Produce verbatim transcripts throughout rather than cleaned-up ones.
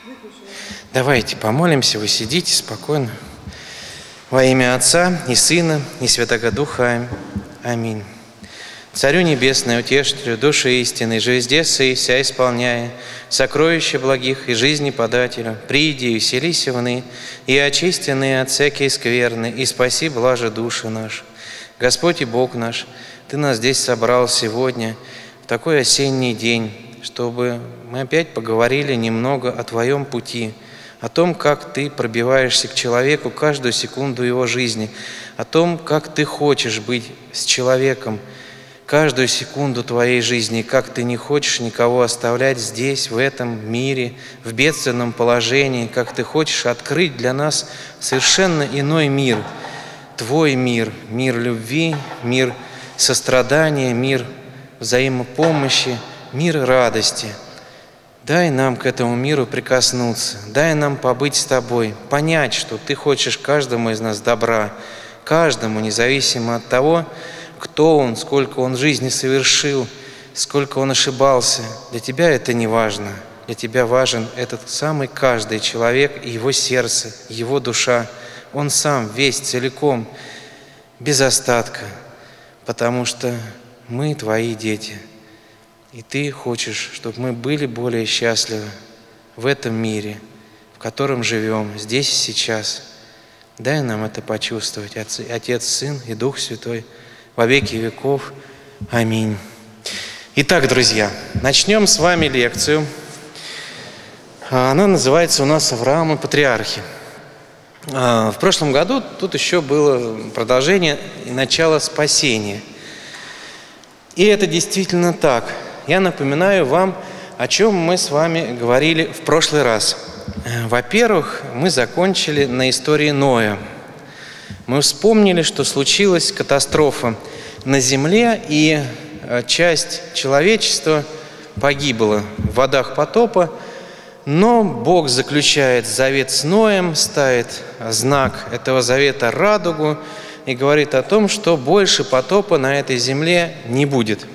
Давайте помолимся, вы сидите спокойно. Во имя Отца и Сына и Святого Духа. Аминь. Царю Небесный, утешителю, души истины, же везде и вся исполняя, сокровища благих и жизни подателю, приди и вселися вны, и очистенные от всякие скверны, и спаси блаже души наши. Господь и Бог наш, Ты нас здесь собрал сегодня, в такой осенний день, чтобы мы опять поговорили немного о Твоем пути, о том, как Ты пробиваешься к человеку каждую секунду его жизни, о том, как Ты хочешь быть с человеком каждую секунду Твоей жизни, как Ты не хочешь никого оставлять здесь, в этом мире, в бедственном положении, как Ты хочешь открыть для нас совершенно иной мир, Твой мир, мир любви, мир сострадания, мир взаимопомощи, мир радости. Дай нам к этому миру прикоснуться, дай нам побыть с Тобой, понять, что Ты хочешь каждому из нас добра, каждому, независимо от того, кто он, сколько он жизни совершил, сколько он ошибался. Для Тебя это не важно. Для Тебя важен этот самый каждый человек, и его сердце, его душа. Он сам, весь, целиком, без остатка, потому что мы Твои дети. И Ты хочешь, чтобы мы были более счастливы в этом мире, в котором живем, здесь и сейчас. Дай нам это почувствовать, Отец, Сын и Дух Святой, во веки веков. Аминь. Итак, друзья, начнем с вами лекцию. Она называется у нас «Авраам и патриархи». В прошлом году тут еще было продолжение и начало спасения. И это действительно так. Я напоминаю вам, о чем мы с вами говорили в прошлый раз. Во-первых, мы закончили на истории Ноя. Мы вспомнили, что случилась катастрофа на земле, и часть человечества погибла в водах потопа, но Бог заключает завет с Ноем, ставит знак этого завета радугу и говорит о том, что больше потопа на этой земле не будет.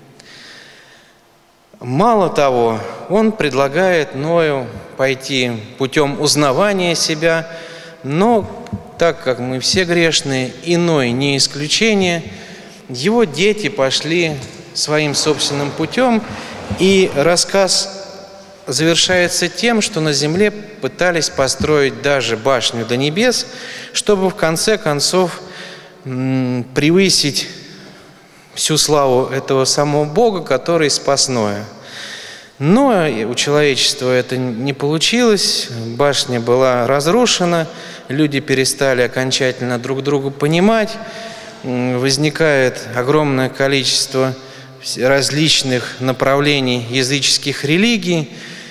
Мало того, Он предлагает Ною пойти путем узнавания себя, но так как мы все грешные, и Ной не исключение, его дети пошли своим собственным путем, и рассказ завершается тем, что на земле пытались построить даже башню до небес, чтобы в конце концов превысить всю славу этого самого Бога, который спас Ноя. Но у человечества это не получилось, башня была разрушена, люди перестали окончательно друг друга понимать, возникает огромное количество различных направлений языческих религий.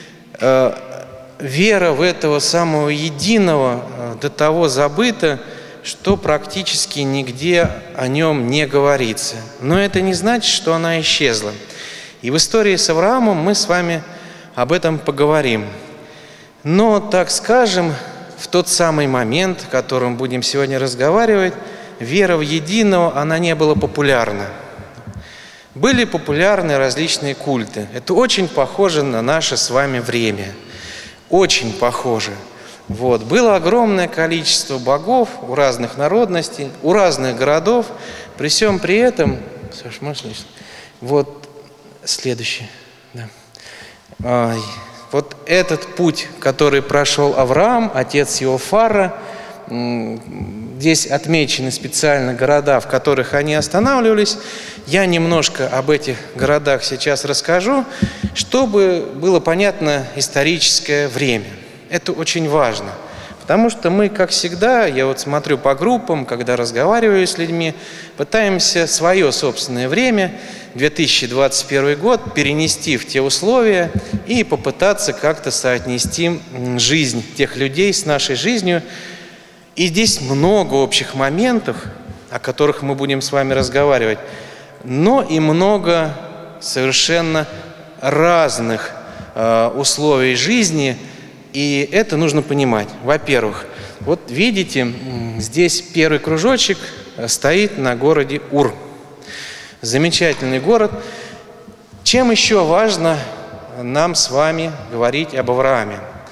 Вера в этого самого единого до того забыта, что практически нигде о нем не говорится. Но это не значит, что она исчезла. И в истории с Авраамом мы с вами об этом поговорим. Но, так скажем, в тот самый момент, о котором будем сегодня разговаривать, вера в единого, она не была популярна. Были популярны различные культы. Это очень похоже на наше с вами время. Очень похоже. Вот. Было огромное количество богов у разных народностей, у разных городов. При всем при этом... Саш, можешь слышать? Вот следующий. Да. А, вот этот путь, который прошел Авраам, отец его Фара, здесь отмечены специально города, в которых они останавливались. Я немножко об этих городах сейчас расскажу, чтобы было понятно историческое время. Это очень важно, потому что мы, как всегда, я вот смотрю по группам, когда разговариваю с людьми, пытаемся свое собственное время, две тысячи двадцать первый год, перенести в те условия и попытаться как-то соотнести жизнь тех людей с нашей жизнью. И здесь много общих моментов, о которых мы будем с вами разговаривать, но и много совершенно разных э, условий жизни, и это нужно понимать. Во-первых, вот видите, здесь первый кружочек стоит на городе Ур. Замечательный город. Чем еще важно нам с вами говорить об Аврааме?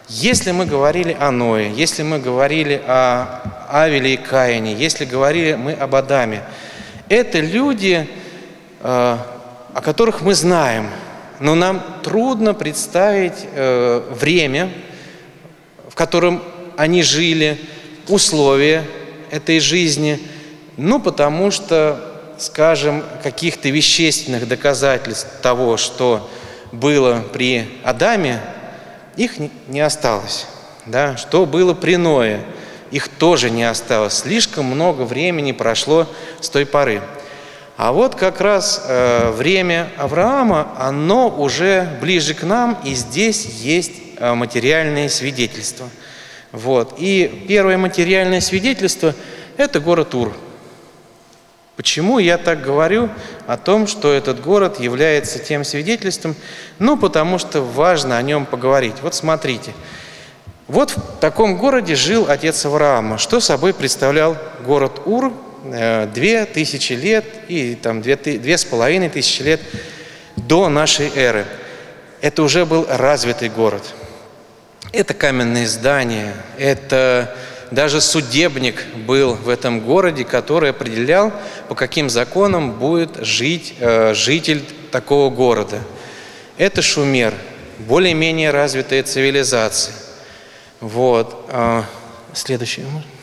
Если мы говорили о Ное, если мы говорили о Авеле и Каине, если говорили мы об Адаме, это люди, о которых мы знаем, но нам трудно представить время, в котором они жили, условия этой жизни, ну, потому что, скажем, каких-то вещественных доказательств того, что было при Адаме, их не осталось. Да? Что было при Ное, их тоже не осталось. Слишком много времени прошло с той поры. А вот как раз э, время Авраама, оно уже ближе к нам, и здесь есть э, материальные свидетельства. Вот. И первое материальное свидетельство – это город Ур. Почему я так говорю о том, что этот город является тем свидетельством? Ну, потому что важно о нем поговорить. Вот смотрите. Вот в таком городе жил отец Авраама. Что собой представлял город Ур? Две тысячи лет и там две, две с половиной тысячи лет до нашей эры. Это уже был развитый город. Это каменные здания, это... Даже судебник был в этом городе, который определял, по каким законам будет жить э, житель такого города. Это Шумер, более-менее развитая цивилизация. Вот. Э, следующее.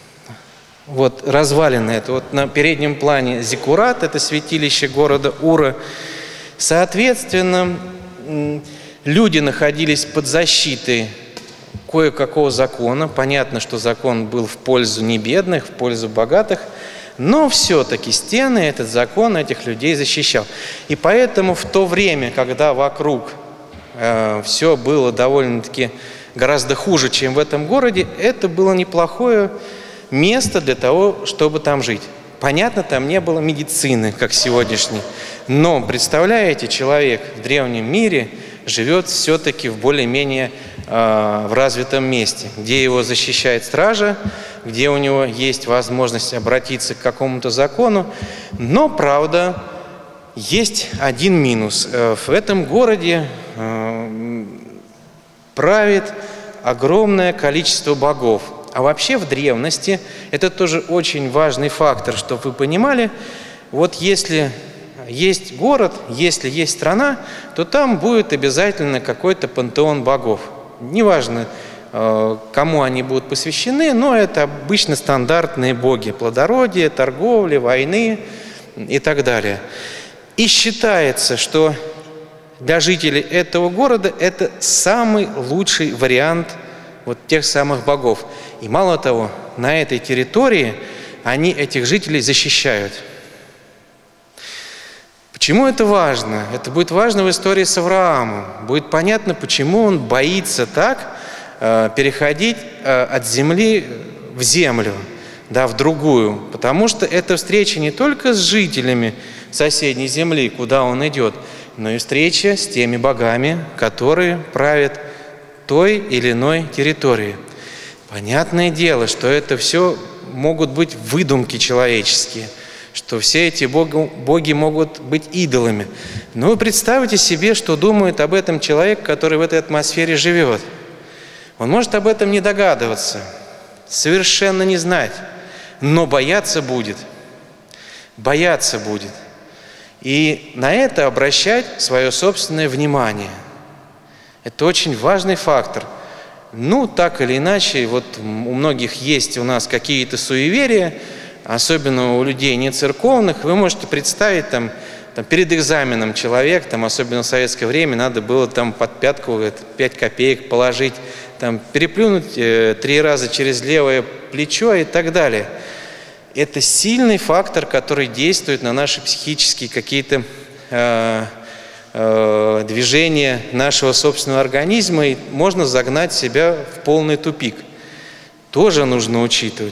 Вот развалины. Это вот на переднем плане Зиккурат, это святилище города Ура. Соответственно, люди находились под защитой кое-какого закона. Понятно, что закон был в пользу небедных, в пользу богатых, но все-таки стены этот закон этих людей защищал. И поэтому в то время, когда вокруг э, все было довольно-таки гораздо хуже, чем в этом городе, это было неплохое место для того, чтобы там жить. Понятно, там не было медицины, как сегодняшней, но, представляете, человек в древнем мире живет все-таки в более-менее э, в развитом месте, где его защищает стража, где у него есть возможность обратиться к какому-то закону. Но, правда, есть один минус. В этом городе э, правит огромное количество богов. А вообще в древности, это тоже очень важный фактор, чтобы вы понимали, вот если есть город, если есть страна, то там будет обязательно какой-то пантеон богов. Неважно, кому они будут посвящены, но это обычно стандартные боги плодородия, торговли, войны и так далее. И считается, что для жителей этого города это самый лучший вариант вот тех самых богов. И мало того, на этой территории они этих жителей защищают. Почему это важно? Это будет важно в истории с Авраамом. Будет понятно, почему он боится так э, переходить э, от земли в землю, да, в другую. Потому что это встреча не только с жителями соседней земли, куда он идет, но и встреча с теми богами, которые правят той или иной территории. Понятное дело, что это все могут быть выдумки человеческие, что все эти боги, боги могут быть идолами. Но вы представьте себе, что думает об этом человек, который в этой атмосфере живет. Он может об этом не догадываться, совершенно не знать, но бояться будет. Бояться будет. И на это обращать свое собственное внимание. Это очень важный фактор. Ну, так или иначе, вот у многих есть у нас какие-то суеверия, особенно у людей не церковных. Вы можете представить, там, там перед экзаменом человек, там, особенно в советское время, надо было там под пятку пять копеек положить, там, переплюнуть э, три раза через левое плечо и так далее. Это сильный фактор, который действует на наши психические какие-то э, э, движения нашего собственного организма, и можно загнать себя в полный тупик. Тоже нужно учитывать.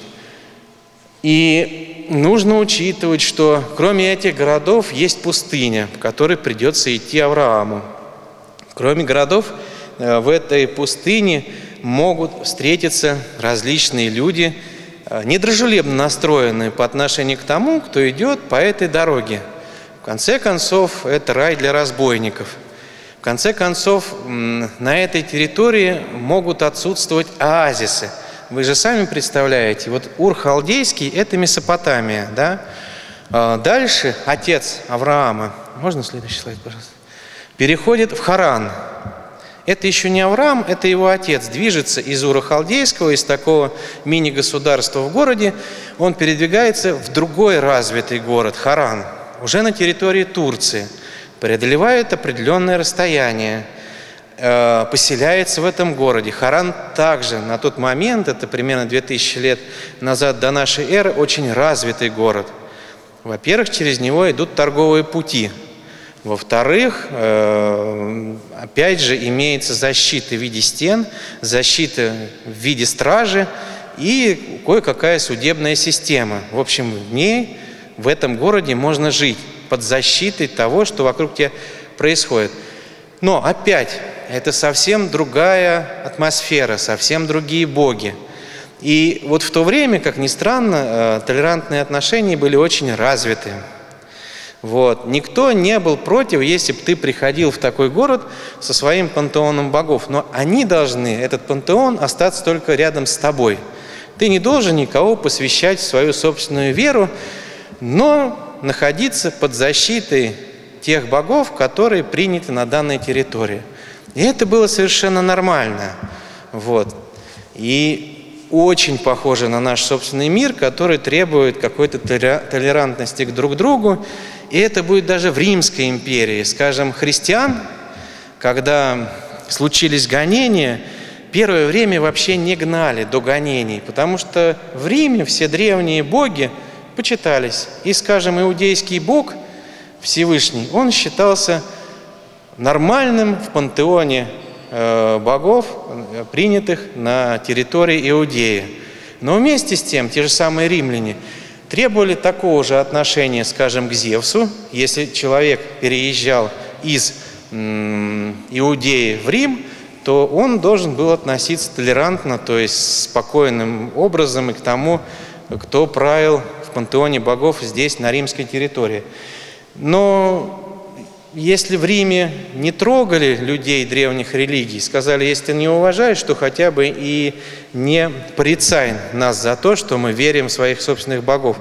И нужно учитывать, что кроме этих городов есть пустыня, в которой придется идти Аврааму. Кроме городов, э, в этой пустыне могут встретиться различные люди, недружелюбно настроенные по отношению к тому, кто идет по этой дороге. В конце концов, это рай для разбойников. В конце концов, на этой территории могут отсутствовать оазисы. Вы же сами представляете, вот Ур-Халдейский – это Месопотамия, да? Дальше отец Авраама, можно следующий слайд, пожалуйста, переходит в Харан. Это еще не Авраам, это его отец. Движется из Ура-Халдейского, из такого мини-государства в городе, он передвигается в другой развитый город, Харан, уже на территории Турции. Преодолевает определенное расстояние, э, поселяется в этом городе. Харан также на тот момент, это примерно две тысячи лет назад до нашей эры, очень развитый город. Во-первых, через него идут торговые пути. Во-вторых, э, опять же, имеется защита в виде стен, защита в виде стражи и кое-какая судебная система. В общем, в ней, в этом городе можно жить под защитой того, что вокруг тебя происходит. Но опять, это совсем другая атмосфера, совсем другие боги. И вот в то время, как ни странно, толерантные отношения были очень развиты. Вот. Никто не был против, если бы ты приходил в такой город со своим пантеоном богов. Но они должны, этот пантеон, остаться только рядом с тобой. Ты не должен никого посвящать в свою собственную веру, но находиться под защитой тех богов, которые приняты на данной территории. И это было совершенно нормально. Вот. И очень похоже на наш собственный мир, который требует какой-то толерантности к друг другу. И это будет даже в Римской империи. Скажем, христиан, когда случились гонения, первое время вообще не гнали до гонений, потому что в Риме все древние боги почитались. И, скажем, иудейский бог Всевышний, он считался нормальным в пантеоне э, богов, принятых на территории Иудеи. Но вместе с тем, те же самые римляне требовали такого же отношения, скажем, к Зевсу. Если человек переезжал из м, Иудеи в Рим, то он должен был относиться толерантно, то есть спокойным образом и к тому, кто правил в пантеоне богов здесь, на римской территории. Но если в Риме не трогали людей древних религий, сказали, если ты не уважаешь, то хотя бы и не порицай нас за то, что мы верим в своих собственных богов,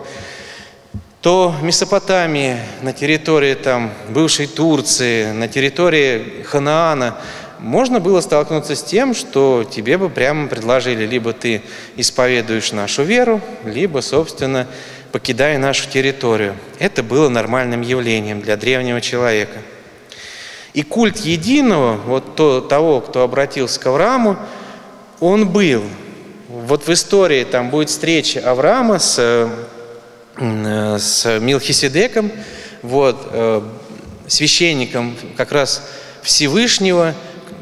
то в Месопотамии, на территории там, бывшей Турции, на территории Ханаана, можно было столкнуться с тем, что тебе бы прямо предложили, либо ты исповедуешь нашу веру, либо, собственно, покидай нашу территорию. Это было нормальным явлением для древнего человека. И культ единого, вот то, того, кто обратился к Аврааму, он был. Вот в истории там будет встреча Авраама с, с Мелхиседеком, вот, священником как раз Всевышнего.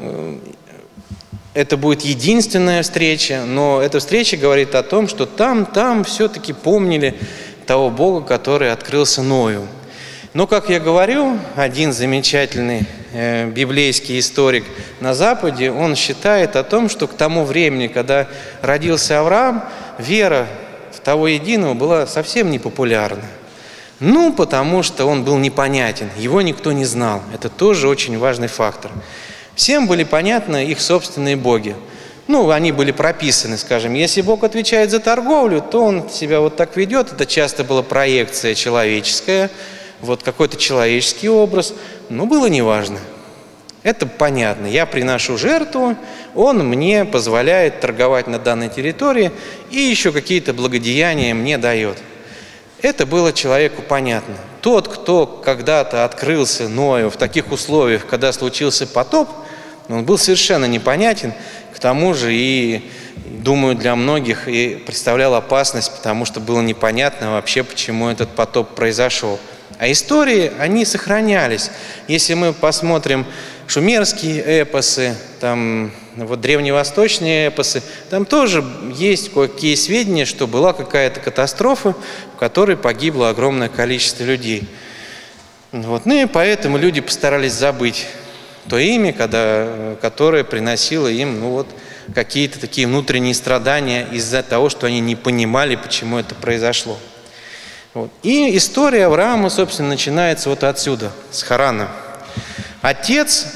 Это будет единственная встреча, но эта встреча говорит о том, что там, там все-таки помнили того Бога, который открылся Ною. Но, как я говорю, один замечательный э, библейский историк на Западе, он считает о том, что к тому времени, когда родился Авраам, вера в того единого была совсем не популярна. Ну, потому что он был непонятен, его никто не знал. Это тоже очень важный фактор. Всем были понятны их собственные боги. Ну, они были прописаны, скажем. Если Бог отвечает за торговлю, то он себя вот так ведет. Это часто была проекция человеческая, вот какой-то человеческий образ. Но было неважно. Это понятно. Я приношу жертву, он мне позволяет торговать на данной территории и еще какие-то благодеяния мне дает. Это было человеку понятно. Тот, кто когда-то открылся Ною в таких условиях, когда случился потоп, он был совершенно непонятен, к тому же и, думаю, для многих и представлял опасность, потому что было непонятно вообще, почему этот потоп произошел. А истории, они сохранялись. Если мы посмотрим шумерские эпосы, там, вот, древневосточные эпосы, там тоже есть кое-какие сведения, что была какая-то катастрофа, в которой погибло огромное количество людей. Вот. Ну и поэтому люди постарались забыть то имя, когда, которое приносило им ну, вот, какие-то такие внутренние страдания из-за того, что они не понимали, почему это произошло. Вот. И история Авраама, собственно, начинается вот отсюда, с Харана. Отец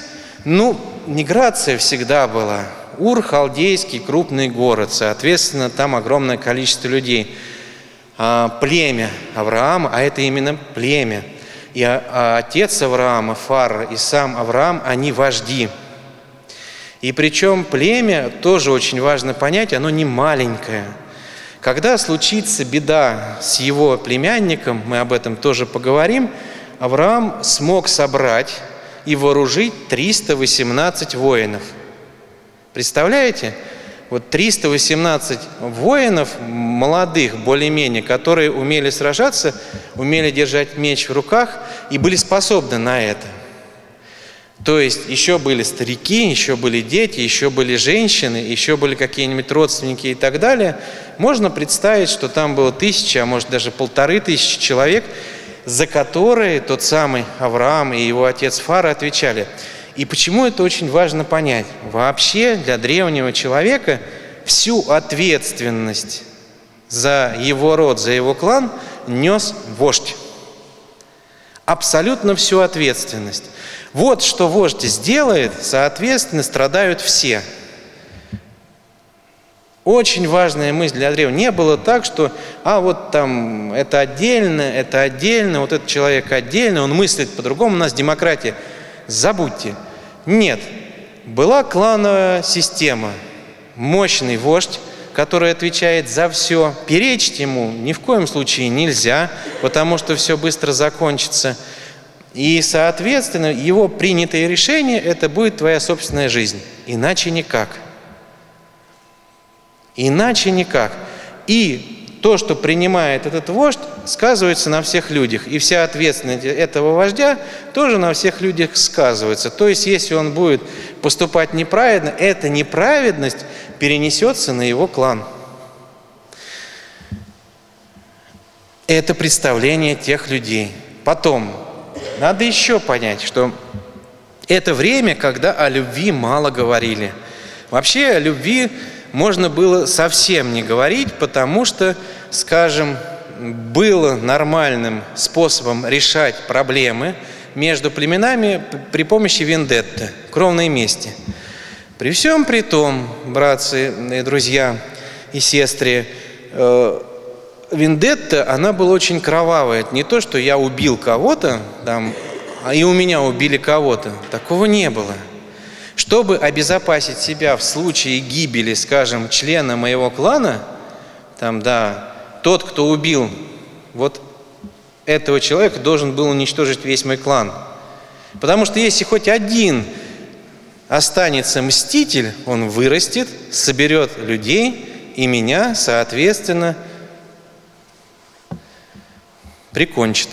Ну, миграция всегда была. Ур, халдейский, крупный город, соответственно, там огромное количество людей. А, племя Авраама, а это именно племя. И а, а отец Авраама, Фар, и сам Авраам, они вожди. И причем племя, тоже очень важно понять, оно не маленькое. Когда случится беда с его племянником, мы об этом тоже поговорим, Авраам смог собрать и вооружить триста восемнадцать воинов. Представляете? Вот триста восемнадцать воинов, молодых более-менее, которые умели сражаться, умели держать меч в руках и были способны на это. То есть еще были старики, еще были дети, еще были женщины, еще были какие-нибудь родственники и так далее. Можно представить, что там было тысяча, а может даже полторы тысячи человек, за которые тот самый Авраам и его отец Фара отвечали. И почему это очень важно понять? Вообще для древнего человека всю ответственность за его род, за его клан нес вождь. Абсолютно всю ответственность. Вот что вождь сделает, соответственно, страдают все. Очень важная мысль для древних. Не было так, что а вот там это отдельно, это отдельно, вот этот человек отдельно, он мыслит по-другому, у нас демократия. Забудьте. Нет. Была клановая система. Мощный вождь, который отвечает за все. Перечить ему ни в коем случае нельзя, потому что все быстро закончится. И, соответственно, его принятое решение – это будет твоя собственная жизнь. Иначе никак. Иначе никак. И то, что принимает этот вождь, сказывается на всех людях. И вся ответственность этого вождя тоже на всех людях сказывается. То есть, если он будет поступать неправедно, эта неправедность перенесется на его клан. Это представление тех людей. Потом, надо еще понять, что это время, когда о любви мало говорили. Вообще о любви можно было совсем не говорить, потому что, скажем, было нормальным способом решать проблемы между племенами при помощи вендетты, кровной мести. При всем при том, братцы и друзья и сестры, э, вендетта, она была очень кровавая. Это не то, что я убил кого-то, там, а и у меня убили кого-то. Такого не было. Чтобы обезопасить себя в случае гибели, скажем, члена моего клана, там, да, тот, кто убил вот этого человека, должен был уничтожить весь мой клан. Потому что если хоть один останется мститель, он вырастет, соберет людей, и меня, соответственно, прикончит.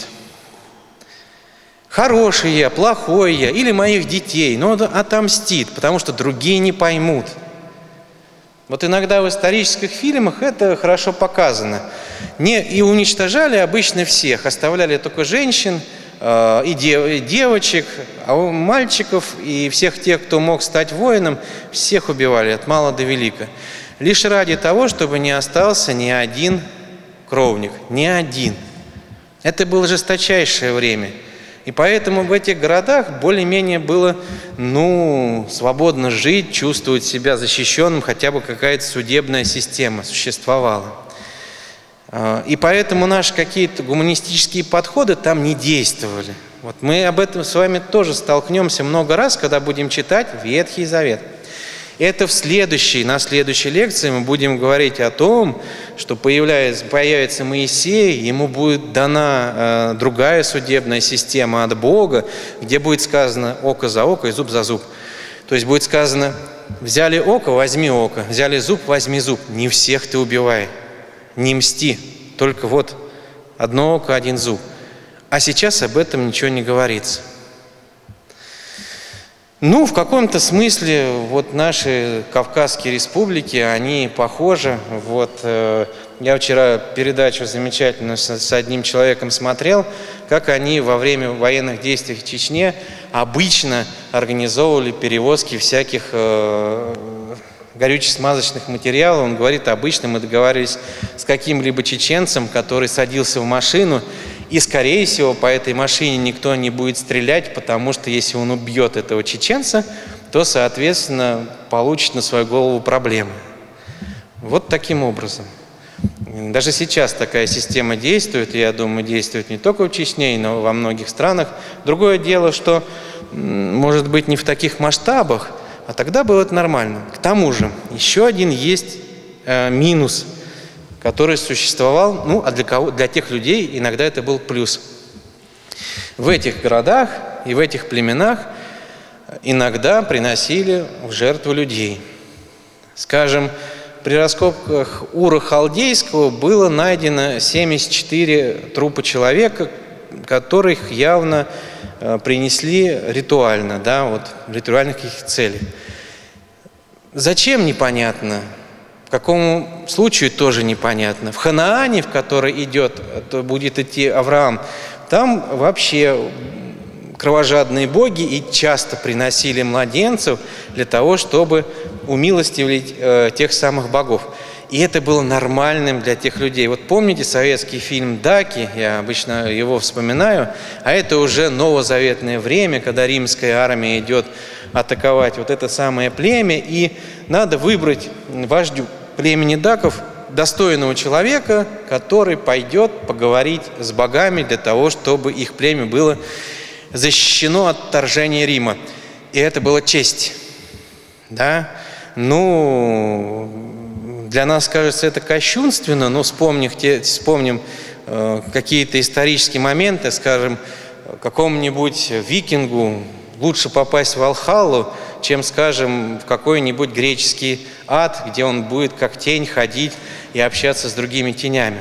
Хороший я, плохой я, или моих детей, но он отомстит, потому что другие не поймут. Вот иногда в исторических фильмах это хорошо показано. Не, и уничтожали обычно всех, оставляли только женщин э, и, дев, и девочек, а у мальчиков и всех тех, кто мог стать воином, всех убивали от мала до велика. Лишь ради того, чтобы не остался ни один кровник, ни один. Это было жесточайшее время. И поэтому в этих городах более-менее было, ну, свободно жить, чувствовать себя защищенным, хотя бы какая-то судебная система существовала. И поэтому наши какие-то гуманистические подходы там не действовали. Вот мы об этом с вами тоже столкнемся много раз, когда будем читать Ветхий Завет. Это в следующей, на следующей лекции мы будем говорить о том, что появляется, появится Моисей, ему будет дана э, другая судебная система от Бога, где будет сказано око за око и зуб за зуб. То есть будет сказано, взяли око, возьми око, взяли зуб, возьми зуб. Не всех ты убивай, не мсти, только вот одно око, один зуб. А сейчас об этом ничего не говорится. Ну, в каком-то смысле вот наши Кавказские республики, они похожи. Вот, э, я вчера передачу замечательную с, с одним человеком смотрел, как они во время военных действий в Чечне обычно организовывали перевозки всяких э, горюче-смазочных материалов. Он говорит, обычно мы договаривались с каким-либо чеченцем, который садился в машину И, скорее всего, по этой машине никто не будет стрелять, потому что если он убьет этого чеченца, то, соответственно, получит на свою голову проблемы. Вот таким образом. Даже сейчас такая система действует, и, я думаю, действует не только в Чечне, но и во многих странах. Другое дело, что, может быть, не в таких масштабах, а тогда было это нормально. К тому же, еще один есть э, минус, который существовал, ну, а для, кого, для тех людей иногда это был плюс. В этих городах и в этих племенах иногда приносили в жертву людей. Скажем, при раскопках Ура Халдейского было найдено семьдесят четыре трупа человека, которых явно э, принесли ритуально, да, вот, в ритуальных каких-то целях. Зачем, непонятно. В каком случае, тоже непонятно. В Ханаане, в который идет, то будет идти Авраам, там вообще кровожадные боги и часто приносили младенцев для того, чтобы умилостивить э, тех самых богов. И это было нормальным для тех людей. Вот помните советский фильм «Даки», я обычно его вспоминаю, а это уже новозаветное время, когда римская армия идет атаковать вот это самое племя, и надо выбрать вождю племени даков достойного человека, который пойдет поговорить с богами для того, чтобы их племя было защищено от вторжения Рима. И это была честь. Да? Ну, для нас кажется это кощунственно, но вспомним, вспомним э, какие-то исторические моменты, скажем, какому-нибудь викингу лучше попасть в Валхаллу, чем, скажем, в какой-нибудь греческий ад, где он будет как тень ходить и общаться с другими тенями.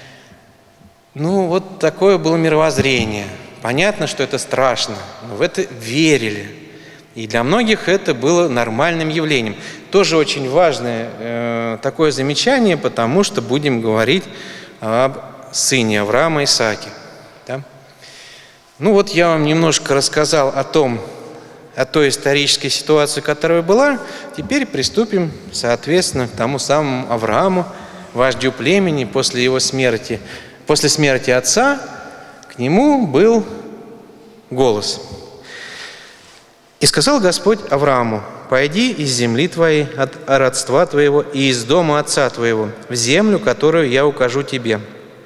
Ну, вот такое было мировоззрение. Понятно, что это страшно, но в это верили. И для многих это было нормальным явлением. Тоже очень важное э, такое замечание, потому что будем говорить об сыне Авраама, Исааке. Да? Ну вот я вам немножко рассказал о том, о той исторической ситуации, которая была. Теперь приступим, соответственно, к тому самому Аврааму, вождю племени. После его смерти, после смерти отца к нему был голос. «И сказал Господь Аврааму: пойди из земли твоей, от родства твоего и из дома отца твоего, в землю, которую я укажу тебе.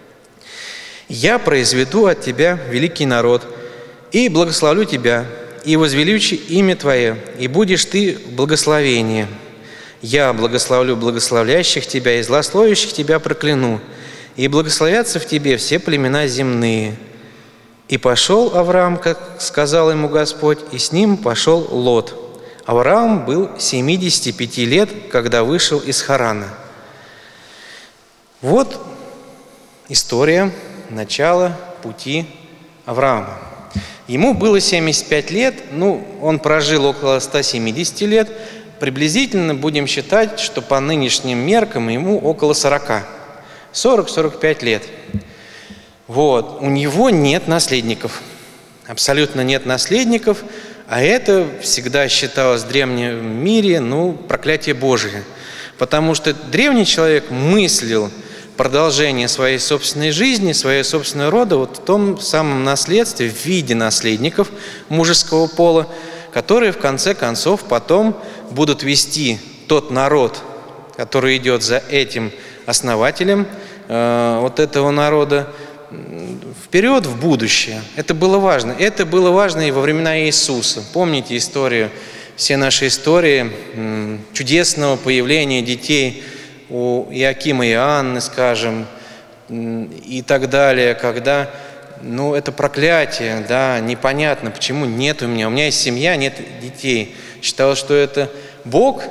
Я произведу от тебя великий народ, и благословлю тебя, и возвеличу имя твое, и будешь ты в благословении. Я благословлю благословляющих тебя, и злословящих тебя прокляну, и благословятся в тебе все племена земные». И пошел Авраам, как сказал ему Господь, и с ним пошел Лот. Авраам был семидесяти пяти лет, когда вышел из Харана. Вот история начала пути Авраама. Ему было семьдесят пять лет, ну, он прожил около ста семидесяти лет. Приблизительно будем считать, что по нынешним меркам ему около сорока. сорок — сорок пять лет. Вот. У него нет наследников. Абсолютно нет наследников. А это всегда считалось в древнем мире, ну, проклятие Божие. Потому что древний человек мыслил продолжение своей собственной жизни, своего собственного рода вот в том самом наследстве в виде наследников мужеского пола, которые в конце концов потом будут вести тот народ, который идет за этим основателем э, вот этого народа, вперед в будущее. Это было важно. Это было важно и во времена Иисуса. Помните историю, все наши истории чудесного появления детей у Иакима и Анны, скажем, и так далее, когда, ну, это проклятие, да, непонятно, почему нет у меня, у меня есть семья, нет детей. Считал, что это Бог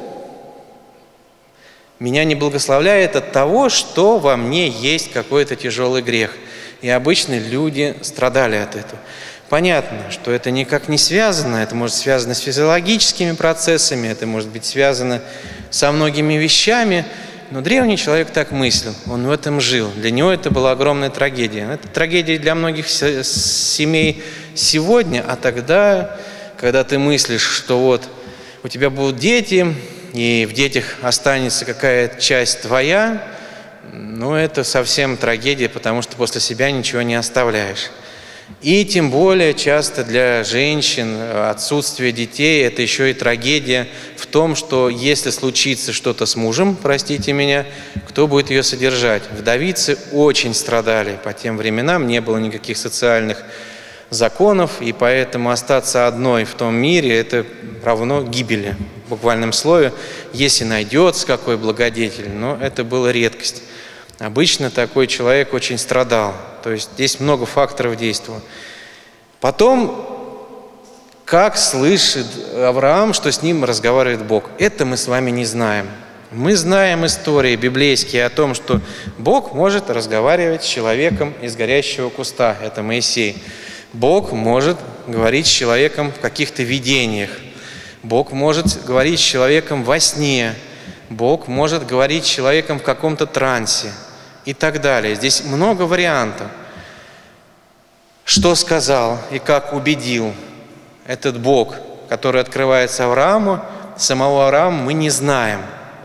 меня не благословляет от того, что во мне есть какой-то тяжелый грех. И обычно люди страдали от этого. Понятно, что это никак не связано, это может связано с физиологическими процессами, это может быть связано со многими вещами, но древний человек так мыслил, он в этом жил. Для него это была огромная трагедия. Это трагедия для многих семей сегодня, а тогда, когда ты мыслишь, что вот у тебя будут дети, и в детях останется какая-то часть твоя, ну, это совсем трагедия, потому что после себя ничего не оставляешь. И тем более часто для женщин отсутствие детей – это еще и трагедия в том, что если случится что-то с мужем, простите меня, кто будет ее содержать? Вдовицы очень страдали по тем временам, не было никаких социальных законов, и поэтому остаться одной в том мире – это равно гибели, в буквальном слове, если найдется какой благодетель, но это была редкость. Обычно такой человек очень страдал, то есть здесь много факторов действовало. Потом, как слышит Авраам, что с ним разговаривает Бог, это мы с вами не знаем. Мы знаем истории библейские о том, что Бог может разговаривать с человеком из горящего куста, это Моисей. Бог может говорить с человеком в каких-то видениях. Бог может говорить с человеком во сне. Бог может говорить с человеком в каком-то трансе и так далее. Здесь много вариантов. Что сказал и как убедил этот Бог, который открывается Аврааму, самого Авраама мы не знаем.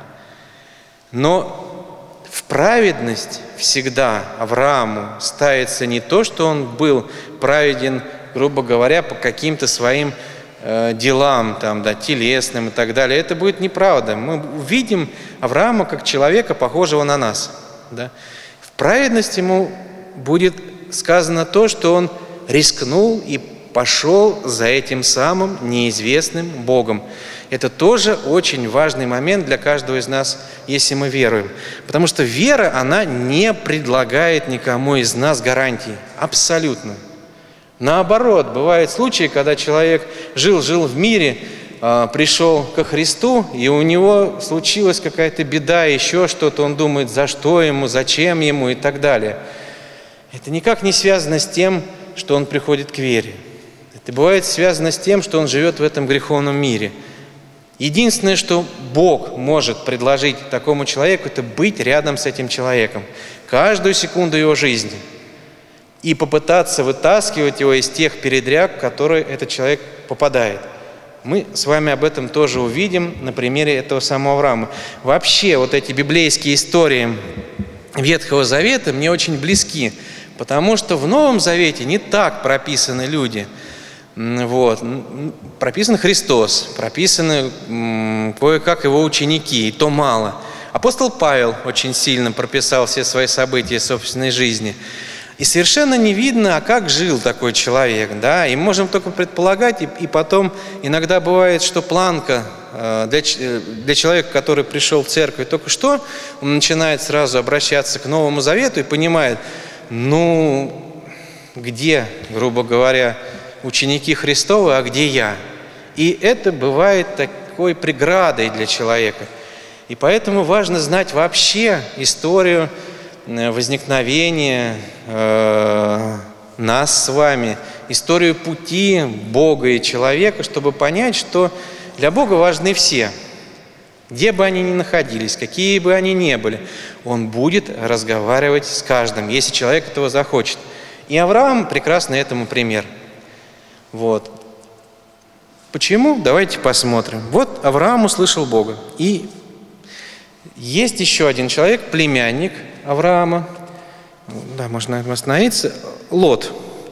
Но в праведность всегда Аврааму ставится не то, что он был праведен, грубо говоря, по каким-то своим э, делам, там, да, телесным и так далее. Это будет неправда. Мы увидим Авраама как человека, похожего на нас. Да? В праведности ему будет сказано то, что он рискнул и пошел за этим самым неизвестным Богом. Это тоже очень важный момент для каждого из нас, если мы веруем. Потому что вера, она не предлагает никому из нас гарантий. Абсолютно. Наоборот, бывают случаи, когда человек жил-жил в мире, пришел ко Христу, и у него случилась какая-то беда, еще что-то, он думает, за что ему, зачем ему и так далее. Это никак не связано с тем, что он приходит к вере. Это бывает связано с тем, что он живет в этом греховном мире. Единственное, что Бог может предложить такому человеку, это быть рядом с этим человеком каждую секунду его жизни и попытаться вытаскивать его из тех передряг, в которые этот человек попадает. Мы с вами об этом тоже увидим на примере этого самого Авраама. Вообще, вот эти библейские истории Ветхого Завета мне очень близки, потому что в Новом Завете не так прописаны люди. Вот. Прописан Христос, прописаны кое-как его ученики, и то мало. Апостол Павел очень сильно прописал все свои события собственной жизни. И совершенно не видно, а как жил такой человек. Да? И можем только предполагать, и, и потом иногда бывает, что планка э, для, для человека, который пришел в церковь только что, он начинает сразу обращаться к Новому Завету и понимает, ну, где, грубо говоря, ученики Христовы, а где я? И это бывает такой преградой для человека. И поэтому важно знать вообще историю возникновения э, нас с вами, историю пути Бога и человека, чтобы понять, что для Бога важны все. Где бы они ни находились, какие бы они ни были, Он будет разговаривать с каждым, если человек этого захочет. И Авраам прекрасный этому пример. Вот. Почему? Давайте посмотрим. Вот Авраам услышал Бога. И есть еще один человек, племянник Авраама. Да, можно остановиться. Лот.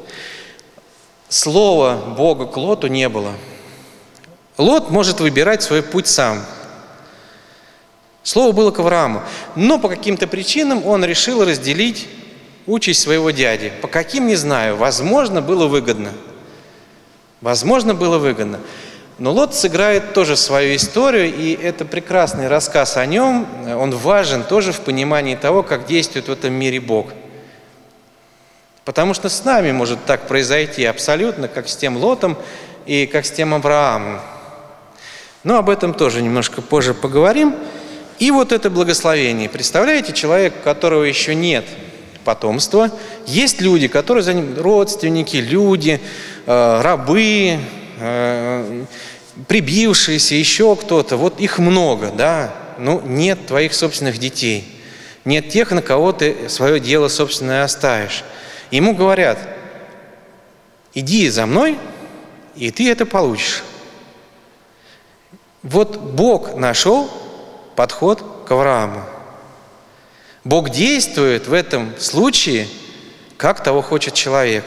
Слова Бога к Лоту не было. Лот может выбирать свой путь сам. Слово было к Аврааму. Но по каким-то причинам он решил разделить участь своего дяди. По каким, не знаю. Возможно, было выгодно. Возможно, было выгодно. Но Лот сыграет тоже свою историю, и это прекрасный рассказ о нем. Он важен тоже в понимании того, как действует в этом мире Бог. Потому что с нами может так произойти абсолютно, как с тем Лотом и как с тем Авраамом. Но об этом тоже немножко позже поговорим. И вот это благословение. Представляете, человек, у которого еще нет потомства, есть люди, которые за ним, родственники, люди, э, рабы, э, прибившиеся, еще кто-то, вот их много, да, но нет твоих собственных детей, нет тех, на кого ты свое дело собственное оставишь. Ему говорят, иди за мной, и ты это получишь. Вот Бог нашел подход к Аврааму. Бог действует в этом случае, как того хочет человек.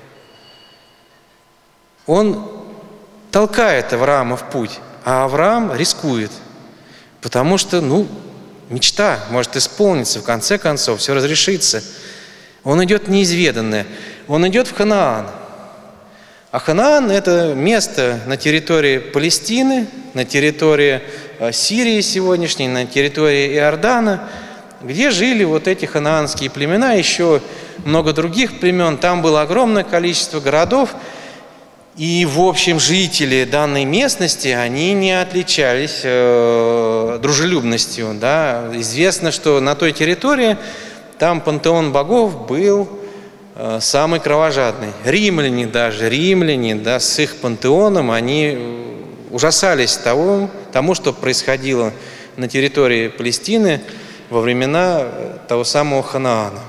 Он толкает Авраама в путь, а Авраам рискует, потому что, ну, мечта может исполниться, в конце концов, все разрешится. Он идет в неизведанное, он идет в Ханаан. А Ханаан – это место на территории Палестины, на территории Сирии сегодняшней, на территории Иордана, где жили вот эти ханаанские племена, еще много других племен. Там было огромное количество городов, и, в общем, жители данной местности, они не отличались э, дружелюбностью. Да? Известно, что на той территории там пантеон богов был э, самый кровожадный. Римляне даже, римляне, да, с их пантеоном, они ужасались того, тому, что происходило на территории Палестины во времена того самого Ханаана.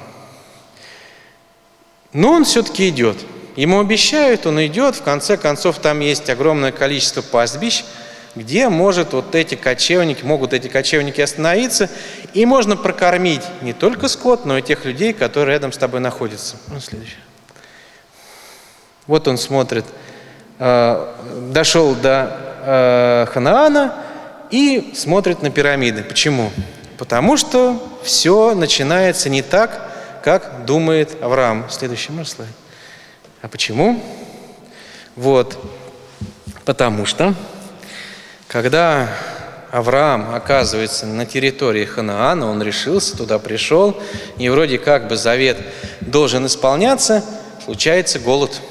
Но он все-таки идет. Ему обещают, он идет, в конце концов там есть огромное количество пастбищ, где может вот эти кочевники, могут эти кочевники остановиться, и можно прокормить не только скот, но и тех людей, которые рядом с тобой находятся. Ну, следующее. Вот он смотрит, э, дошел до э, Ханаана и смотрит на пирамиды. Почему? Потому что все начинается не так, как думает Авраам. Следующий можно слайд. А почему? Вот. Потому что, когда Авраам оказывается на территории Ханаана, он решился, туда пришел, и вроде как бы завет должен исполняться, случается голод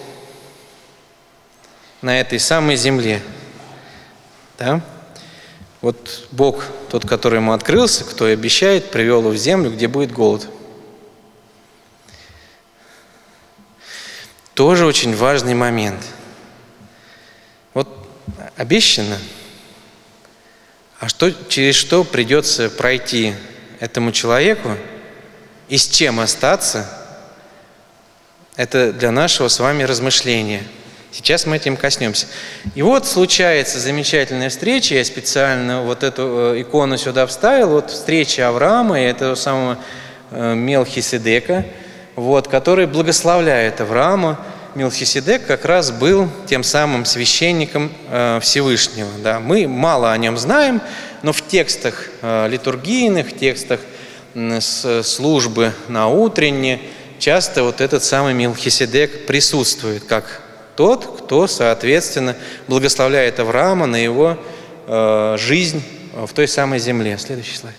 на этой самой земле. Да? Вот Бог, тот, который ему открылся, кто и обещает, привел его в землю, где будет голод. Тоже очень важный момент. Вот обещано, а что, через что придется пройти этому человеку и с чем остаться, это для нашего с вами размышления. Сейчас мы этим коснемся. И вот случается замечательная встреча, я специально вот эту икону сюда вставил, вот встреча Авраама и этого самого Мелхиседека, вот, который благословляет Авраама. Мелхиседек как раз был тем самым священником э, Всевышнего. Да. Мы мало о нем знаем, но в текстах э, литургийных, текстах э, с службы на утренне часто вот этот самый Мелхиседек присутствует, как тот, кто, соответственно, благословляет Авраама на его э, жизнь в той самой земле. Следующий слайд.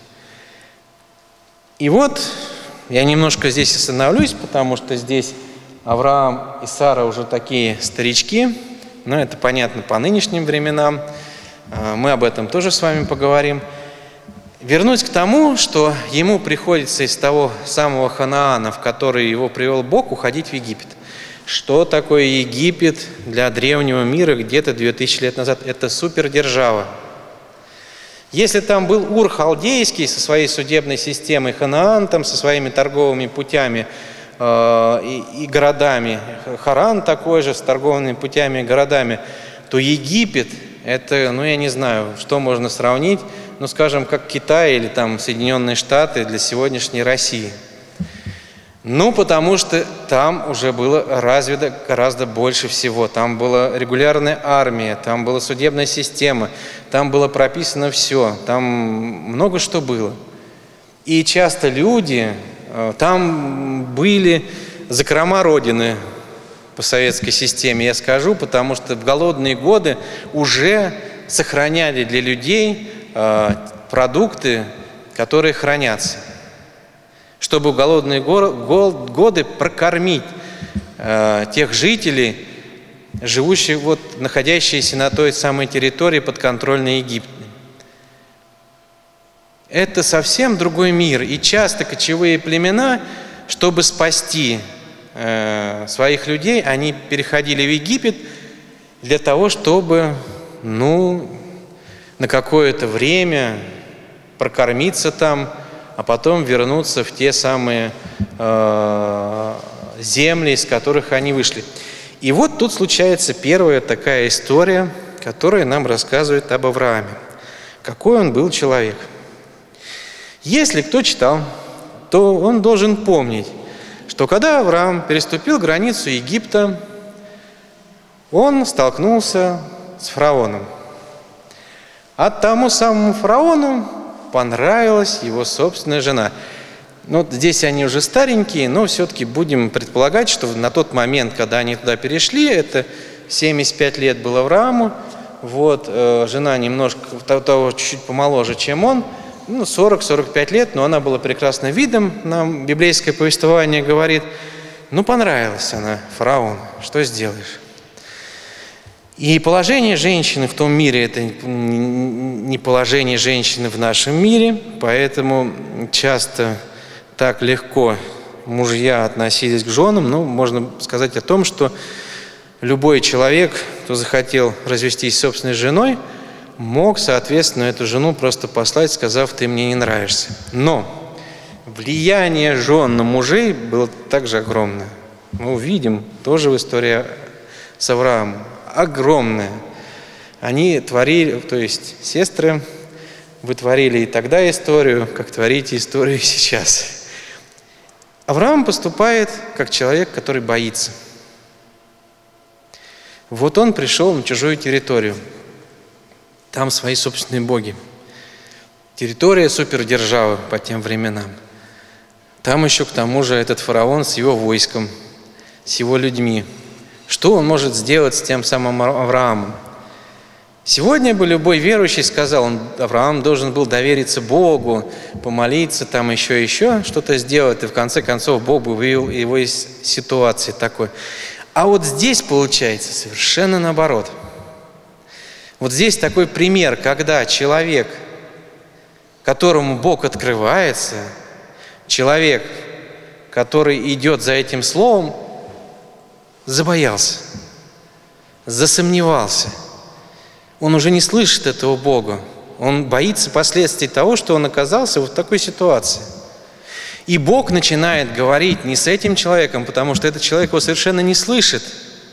И вот я немножко здесь остановлюсь, потому что здесь Авраам и Сара уже такие старички, но это понятно по нынешним временам, мы об этом тоже с вами поговорим. Вернусь к тому, что ему приходится из того самого Ханаана, в который его привел Бог, уходить в Египет. Что такое Египет для древнего мира где-то две тысячи лет назад? Это супердержава. Если там был Ур Халдейский со своей судебной системой, Ханаан там со своими торговыми путями, И, и городами, Харан такой же, с торговыми путями и городами, то Египет, это, ну я не знаю, что можно сравнить, ну скажем, как Китай или там Соединенные Штаты для сегодняшней России. Ну, потому что там уже было развито гораздо больше всего. Там была регулярная армия, там была судебная система, там было прописано все, там много что было. И часто люди... Там были закрома Родины по советской системе, я скажу, потому что в голодные годы уже сохраняли для людей э, продукты, которые хранятся, чтобы в голодные го го годы прокормить э, тех жителей, живущих, вот, находящихся на той самой территории подконтрольной Египту. Это совсем другой мир. И часто кочевые племена, чтобы спасти э, своих людей, они переходили в Египет для того, чтобы, ну, на какое-то время прокормиться там, а потом вернуться в те самые э, земли, из которых они вышли. И вот тут случается первая такая история, которая нам рассказывает об Аврааме. Какой он был человек. Если кто читал то он должен помнить, что когда Авраам переступил границу Египта, он столкнулся с фараоном. А тому самому фараону понравилась его собственная жена. Ну, вот здесь они уже старенькие, но все-таки будем предполагать, что на тот момент, когда они туда перешли, это семьдесят пять лет было Аврааму, вот, э, жена немножко того, чуть-чуть помоложе, чем он, ну, сорок-сорок пять лет, но она была прекрасным видом, нам библейское повествование говорит. Ну, понравилась она фараону, что сделаешь? И положение женщины в том мире – это не положение женщины в нашем мире, поэтому часто так легко мужья относились к женам. Ну, можно сказать о том, что любой человек, кто захотел развестись с собственной женой, мог, соответственно, эту жену просто послать, сказав: «Ты мне не нравишься». Но влияние жен на мужей было также огромное. Мы увидим тоже в истории с Авраамом. Огромное. Они творили, то есть сестры, вы творили и тогда историю, как творите историю сейчас. Авраам поступает как человек, который боится. Вот он пришел на чужую территорию. Там свои собственные боги. Территория супердержавы по тем временам. Там еще к тому же этот фараон с его войском, с его людьми. Что он может сделать с тем самым Авраамом? Сегодня бы любой верующий сказал, он, Авраам должен был довериться Богу, помолиться, там еще еще что-то сделать, и в конце концов Бог бы вывел его из ситуации такой. А вот здесь получается совершенно наоборот. Вот здесь такой пример, когда человек, которому Бог открывается, человек, который идет за этим словом, забоялся, засомневался. Он уже не слышит этого Бога. Он боится последствий того, что он оказался вот в такой ситуации. И Бог начинает говорить не с этим человеком, потому что этот человек его совершенно не слышит,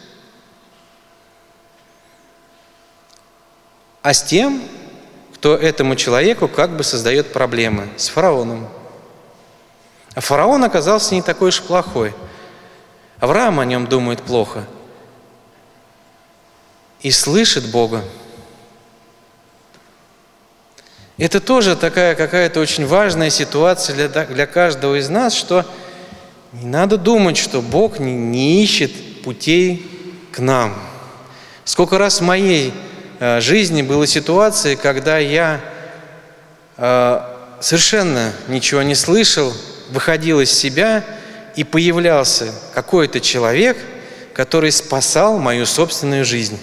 а с тем, кто этому человеку как бы создает проблемы, с фараоном. А фараон оказался не такой уж плохой. Авраам о нем думает плохо и слышит Бога. Это тоже такая какая-то очень важная ситуация для, для каждого из нас, что не надо думать, что Бог не, не ищет путей к нам. Сколько раз в моей э, жизни было ситуации, когда я э, совершенно ничего не слышал, выходил из себя, и появлялся какой-то человек, который спасал мою собственную жизнь.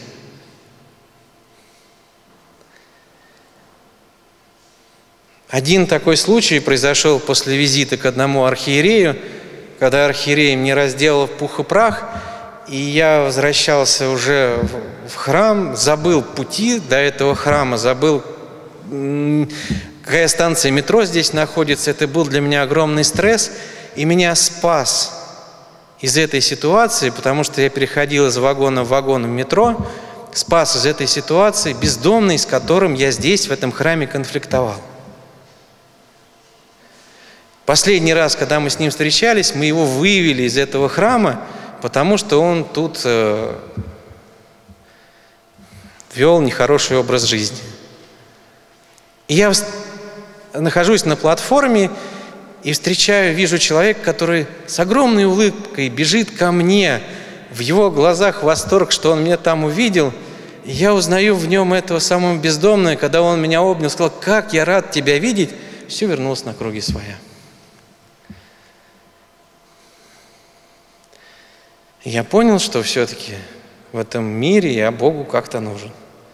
Один такой случай произошел после визита к одному архиерею, когда архиерей мне разделал в пух и прах, и я возвращался уже в храм, забыл пути до этого храма, забыл, какая станция метро здесь находится. Это был для меня огромный стресс. И меня спас из этой ситуации, потому что я переходил из вагона в вагон в метро, спас из этой ситуации бездомный, с которым я здесь, в этом храме, конфликтовал. Последний раз, когда мы с ним встречались, мы его вывели из этого храма, потому что он тут э, вел нехороший образ жизни. И я нахожусь на платформе, и встречаю, вижу человека, который с огромной улыбкой бежит ко мне, в его глазах восторг, что он меня там увидел. И я узнаю в нем этого самого бездомного, когда он меня обнял, сказал: «Как я рад тебя видеть!» Все вернулось на круги своя. И я понял, что все-таки в этом мире я Богу как-то нужен.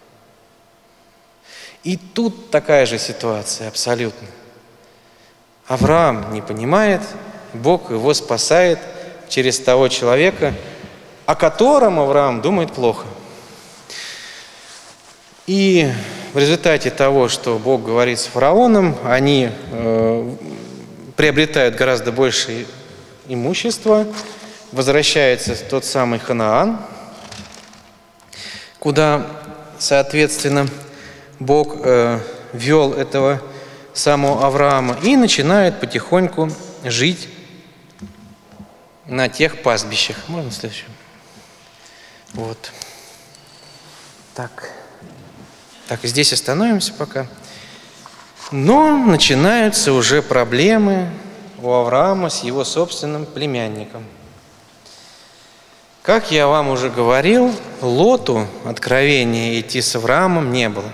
И тут такая же ситуация абсолютно. Авраам не понимает, Бог его спасает через того человека, о котором Авраам думает плохо. И в результате того, что Бог говорит с фараоном, они э, приобретают гораздо больше имущества, возвращается тот самый Ханаан, куда, соответственно, Бог э, вел этого самого Авраама, и начинает потихоньку жить на тех пастбищах. Можно следующее? Вот. Так. Так, здесь остановимся пока. Но начинаются уже проблемы у Авраама с его собственным племянником. Как я вам уже говорил, Лоту откровения идти с Авраамом не было.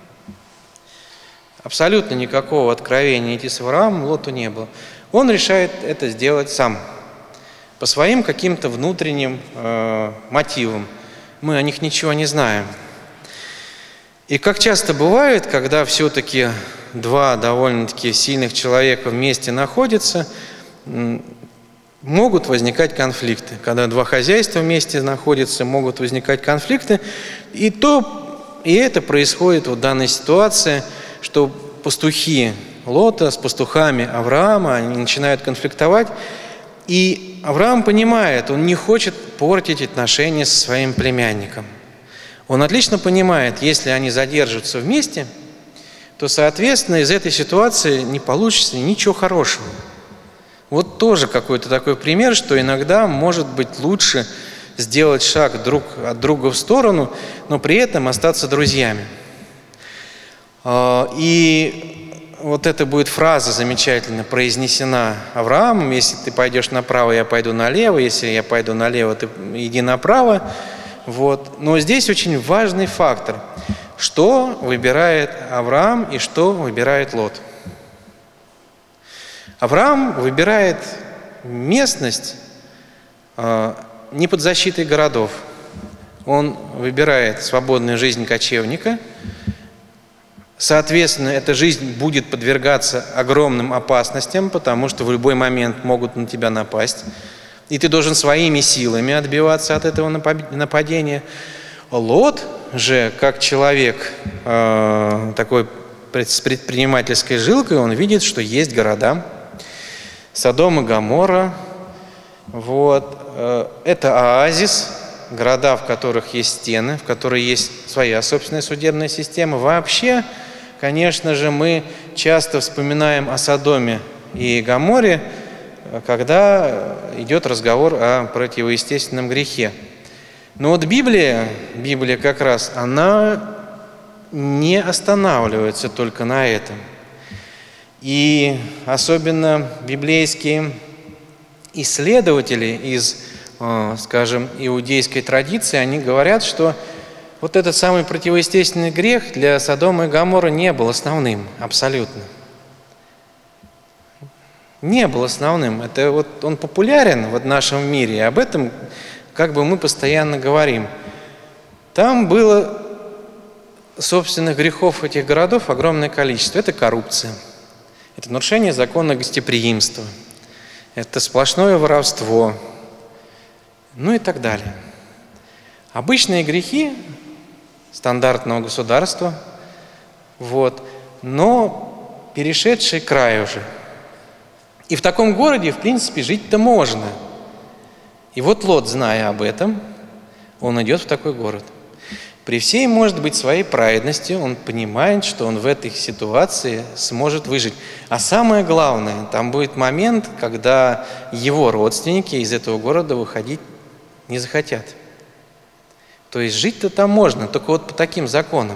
Абсолютно никакого откровения идти с Авраамом Лоту не было. Он решает это сделать сам, по своим каким-то внутренним э, мотивам. Мы о них ничего не знаем. И как часто бывает, когда все-таки два довольно-таки сильных человека вместе находятся, могут возникать конфликты. Когда два хозяйства вместе находятся, могут возникать конфликты. И, то, и это происходит в данной ситуации, что пастухи Лота с пастухами Авраама, они начинают конфликтовать. И Авраам понимает, он не хочет портить отношения со своим племянником. Он отлично понимает, если они задержатся вместе, то, соответственно, из этой ситуации не получится ничего хорошего. Вот тоже какой-то такой пример, что иногда может быть лучше сделать шаг друг от друга в сторону, но при этом остаться друзьями. И вот эта будет фраза замечательно произнесена Авраамом: если ты пойдешь направо, я пойду налево, если я пойду налево, ты иди направо. Вот. Но здесь очень важный фактор. Что выбирает Авраам и что выбирает Лот? Авраам выбирает местность э, не под защитой городов. Он выбирает свободную жизнь кочевника. Соответственно, эта жизнь будет подвергаться огромным опасностям, потому что в любой момент могут на тебя напасть. И ты должен своими силами отбиваться от этого нападения. Лот же, как человек э, такой с предпринимательской жилкой, он видит, что есть города. Содом и Гоморра. Вот. Э, это оазис, города, в которых есть стены, в которых есть своя собственная судебная система. Вообще, конечно же, мы часто вспоминаем о Содоме и Гоморре, когда идет разговор о противоестественном грехе. Но вот Библия, Библия как раз, она не останавливается только на этом. И особенно библейские исследователи из, скажем, иудейской традиции, они говорят, что вот этот самый противоестественный грех для Содома и Гоморры не был основным, абсолютно. Не был основным. Это вот он популярен в нашем мире, и об этом как бы мы постоянно говорим. Там было собственных грехов этих городов огромное количество. Это коррупция, это нарушение закона гостеприимства, это сплошное воровство, ну и так далее. Обычные грехи стандартного государства, вот, но перешедшие край уже. И в таком городе, в принципе, жить-то можно. И вот Лот, зная об этом, он идет в такой город. При всей, может быть, своей праведности он понимает, что он в этой ситуации сможет выжить. А самое главное, там будет момент, когда его родственники из этого города выходить не захотят. То есть жить-то там можно, только вот по таким законам.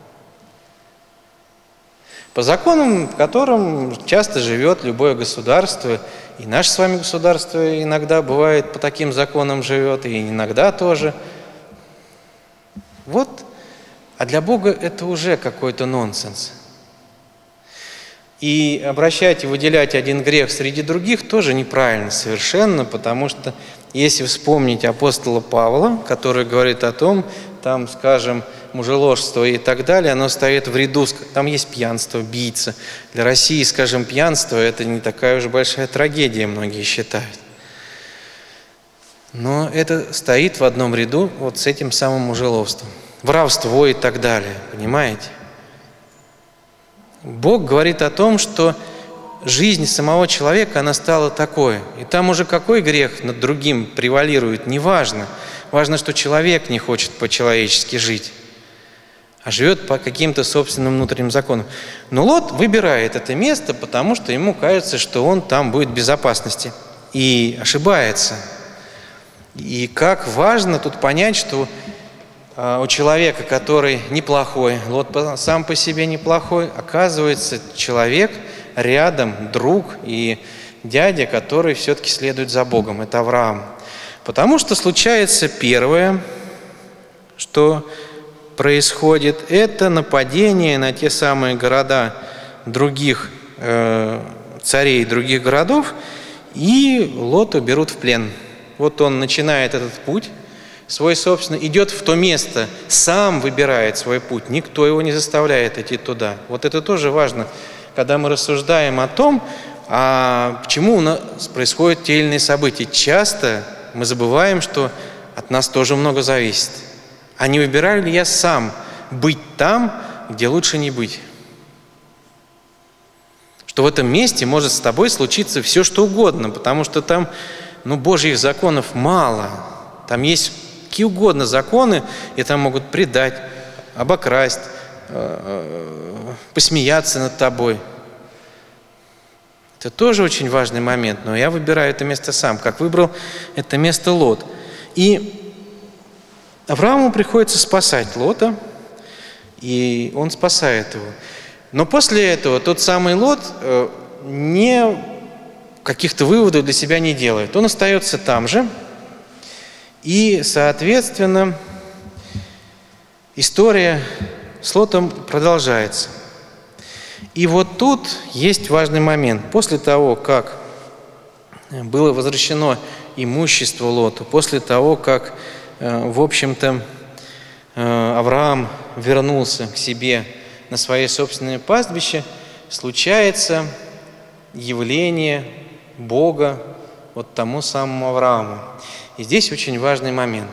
По законам, в котором часто живет любое государство, и наше с вами государство иногда бывает по таким законам живет, и иногда тоже. Вот, а для Бога это уже какой-то нонсенс. И обращать и выделять один грех среди других тоже неправильно совершенно, потому что если вспомнить апостола Павла, который говорит о том, там, скажем, мужеложество и так далее, оно стоит в ряду, там есть пьянство, бийца. Для России, скажем, пьянство – это не такая уж большая трагедия, многие считают. Но это стоит в одном ряду вот с этим самым мужеловством. Воровство и так далее, понимаете? Бог говорит о том, что жизнь самого человека, она стала такой. И там уже какой грех над другим превалирует, неважно. Важно, что человек не хочет по-человечески жить. а живет по каким-то собственным внутренним законам. Но Лот выбирает это место, потому что ему кажется, что он там будет в безопасности. И ошибается. И как важно тут понять, что у человека, который неплохой, Лот сам по себе неплохой, оказывается человек рядом, друг и дядя, который все-таки следует за Богом. Это Авраам. Потому что случается первое, что происходит, это нападение на те самые города других э, царей других городов, и Лота берут в плен. Вот он начинает этот путь свой собственный, идет в то место, сам выбирает свой путь, никто его не заставляет идти туда. Вот это тоже важно, когда мы рассуждаем о том, а почему у нас происходят те или иные события. Часто мы забываем, что от нас тоже много зависит. А не выбираю ли я сам быть там, где лучше не быть? Что в этом месте может с тобой случиться все, что угодно, потому что там, ну, Божьих законов мало. Там есть какие угодно законы, и там могут предать, обокрасть, посмеяться над тобой. Это тоже очень важный момент, но я выбираю это место сам, как выбрал это место Лот. И Аврааму приходится спасать Лота, и он спасает его. Но после этого тот самый Лот не каких-то выводов для себя не делает. Он остается там же, и, соответственно, история с Лотом продолжается. И вот тут есть важный момент. После того, как было возвращено имущество Лоту, после того, как, в общем-то, Авраам вернулся к себе на своей собственной пастбище, случается явление Бога вот тому самому Аврааму. И здесь очень важный момент.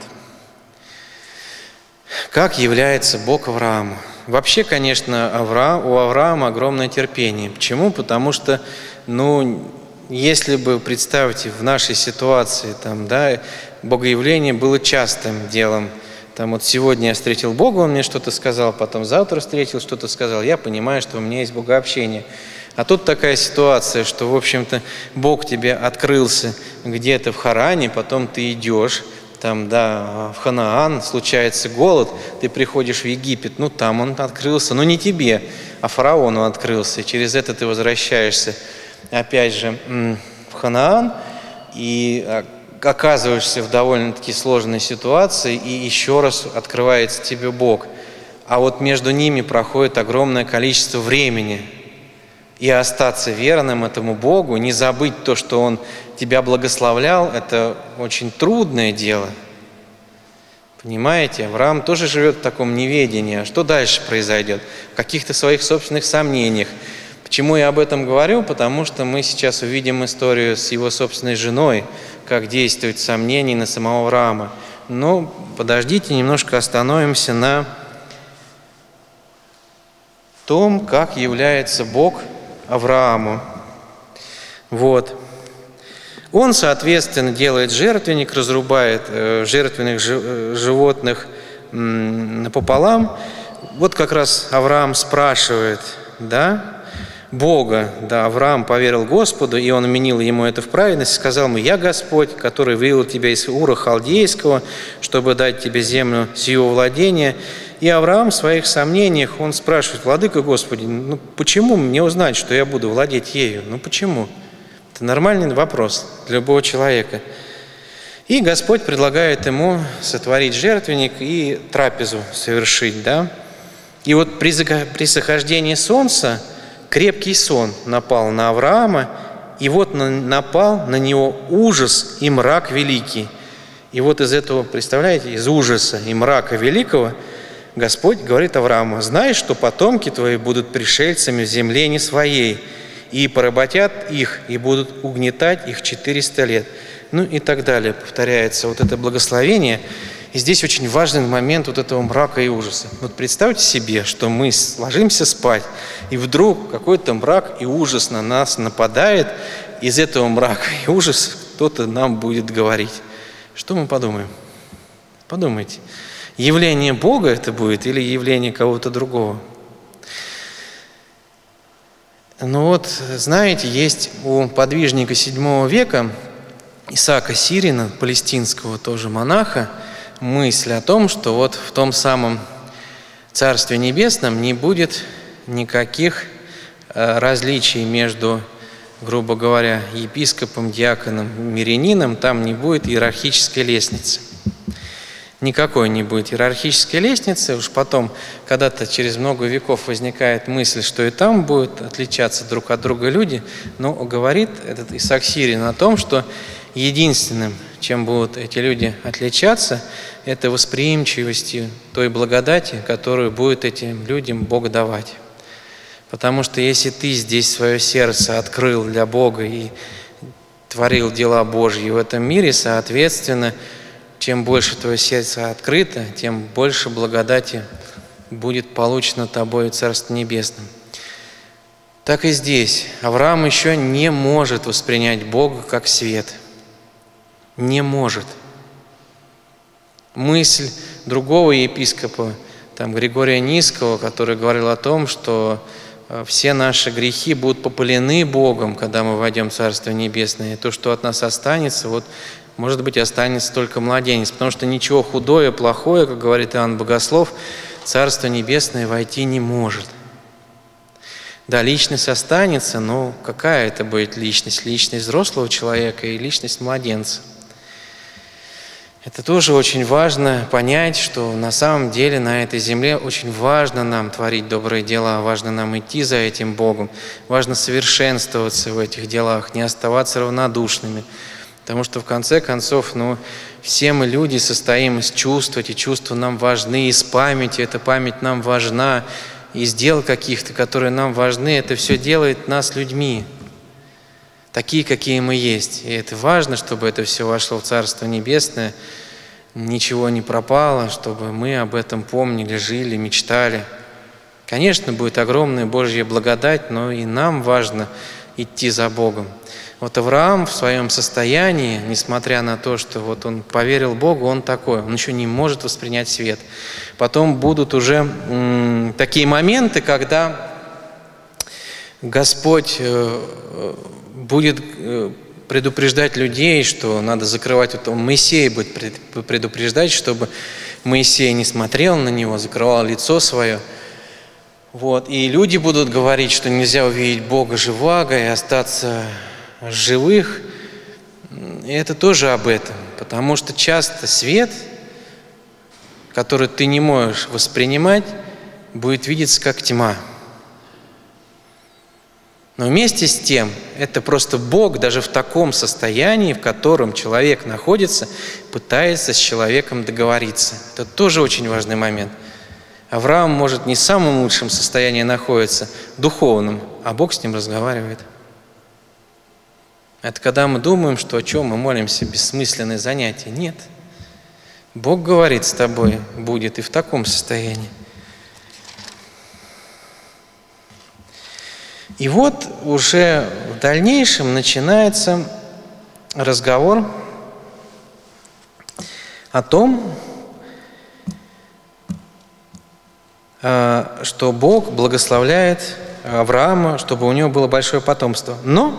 Как является Бог Аврааму? Вообще, конечно, Авраам, у Авраама огромное терпение. Почему? Потому что, ну, если бы, представьте, в нашей ситуации, там, да, богоявление было частым делом. Там вот сегодня я встретил Бога, он мне что-то сказал, потом завтра встретил, что-то сказал. Я понимаю, что у меня есть богообщение. А тут такая ситуация, что, в общем-то, Бог тебе открылся где-то в Харане, потом ты идешь, там, да, в Ханаан, случается голод, ты приходишь в Египет, ну, там он открылся, но не тебе, а фараону открылся. И через это ты возвращаешься, опять же, в Ханаан, и оказываешься в довольно-таки сложной ситуации, и еще раз открывается тебе Бог. А вот между ними проходит огромное количество времени. И остаться верным этому Богу, не забыть то, что Он тебя благословлял, это очень трудное дело. Понимаете, Авраам тоже живет в таком неведении. А что дальше произойдет? В каких-то своих собственных сомнениях. Почему я об этом говорю? Потому что мы сейчас увидим историю с его собственной женой, как действует сомнение на самого Авраама. Но подождите, немножко остановимся на том, как является Бог Аврааму. Вот. Он, соответственно, делает жертвенник, разрубает э, жертвенных жи животных напополам. Вот как раз Авраам спрашивает, да, Бога, да, Авраам поверил Господу, и он вменил ему это в праведность, сказал ему: «Я Господь, который вывел тебя из Ура Халдейского, чтобы дать тебе землю сию владения». И Авраам в своих сомнениях, он спрашивает: «Владыка Господи, ну почему мне узнать, что я буду владеть ею? Ну почему?» Это нормальный вопрос для любого человека. И Господь предлагает ему сотворить жертвенник и трапезу совершить, да? И вот при, при сохождении солнца крепкий сон напал на Авраама, и вот напал на него ужас и мрак великий. И вот из этого, представляете, из ужаса и мрака великого Господь говорит Аврааму: «Знаешь, что потомки твои будут пришельцами в земле не своей, и поработят их, и будут угнетать их четыреста лет». Ну и так далее. Повторяется вот это благословение. И здесь очень важный момент вот этого мрака и ужаса. Вот представьте себе, что мы ложимся спать, и вдруг какой-то мрак и ужас на нас нападает. Из этого мрака и ужаса кто-то нам будет говорить. Что мы подумаем? Подумайте. Явление Бога это будет или явление кого-то другого? Ну вот, знаете, есть у подвижника седьмого века, Исаака Сирина, палестинского тоже монаха, мысль о том, что вот в том самом Царстве Небесном не будет никаких различий между, грубо говоря, епископом, диаконом, мирянином, там не будет иерархической лестницы. Никакой не будет иерархической лестницы. Уж потом, когда-то через много веков возникает мысль, что и там будут отличаться друг от друга люди, но говорит этот Исаак Сирин о том, что единственным, чем будут эти люди отличаться, это восприимчивостью той благодати, которую будет этим людям Бог давать. Потому что если ты здесь свое сердце открыл для Бога и творил дела Божьи в этом мире, соответственно, чем больше твое сердце открыто, тем больше благодати будет получено тобой в Царстве Небесном. Так и здесь. Авраам еще не может воспринять Бога как свет. Не может. Мысль другого епископа, там, Григория Низского, который говорил о том, что все наши грехи будут попылены Богом, когда мы войдем в Царство Небесное. И то, что от нас останется, вот, может быть, останется только младенец, потому что ничего худое, плохое, как говорит Иоанн Богослов, в Царство Небесное войти не может. Да, личность останется, но какая это будет личность? Личность взрослого человека и личность младенца. Это тоже очень важно понять, что на самом деле на этой земле очень важно нам творить добрые дела, важно нам идти за этим Богом, важно совершенствоваться в этих делах, не оставаться равнодушными. Потому что в конце концов, ну, все мы люди состоим из чувств, эти чувства нам важны, из памяти, эта память нам важна, из дел каких-то, которые нам важны, это все делает нас людьми, такие, какие мы есть. И это важно, чтобы это все вошло в Царство Небесное, ничего не пропало, чтобы мы об этом помнили, жили, мечтали. Конечно, будет огромная Божья благодать, но и нам важно идти за Богом. Вот Авраам в своем состоянии, несмотря на то, что вот он поверил Богу, он такой, он еще не может воспринять свет. Потом будут уже м, такие моменты, когда Господь э, будет э, предупреждать людей, что надо закрывать, вот он Моисей будет предупреждать, чтобы Моисей не смотрел на него, закрывал лицо свое. Вот. И люди будут говорить, что нельзя увидеть Бога живаго и остаться живых. И это тоже об этом, потому что часто свет, который ты не можешь воспринимать, будет видеться как тьма. Но вместе с тем, это просто Бог даже в таком состоянии, в котором человек находится, пытается с человеком договориться. Это тоже очень важный момент. Авраам, может, не в самом лучшем состоянии находится, духовном, а Бог с ним разговаривает. Это когда мы думаем, что о чем мы молимся, бессмысленное занятие. Нет. Бог говорит с тобой, будет и в таком состоянии. И вот уже в дальнейшем начинается разговор о том, что Бог благословляет Авраама, чтобы у него было большое потомство. Но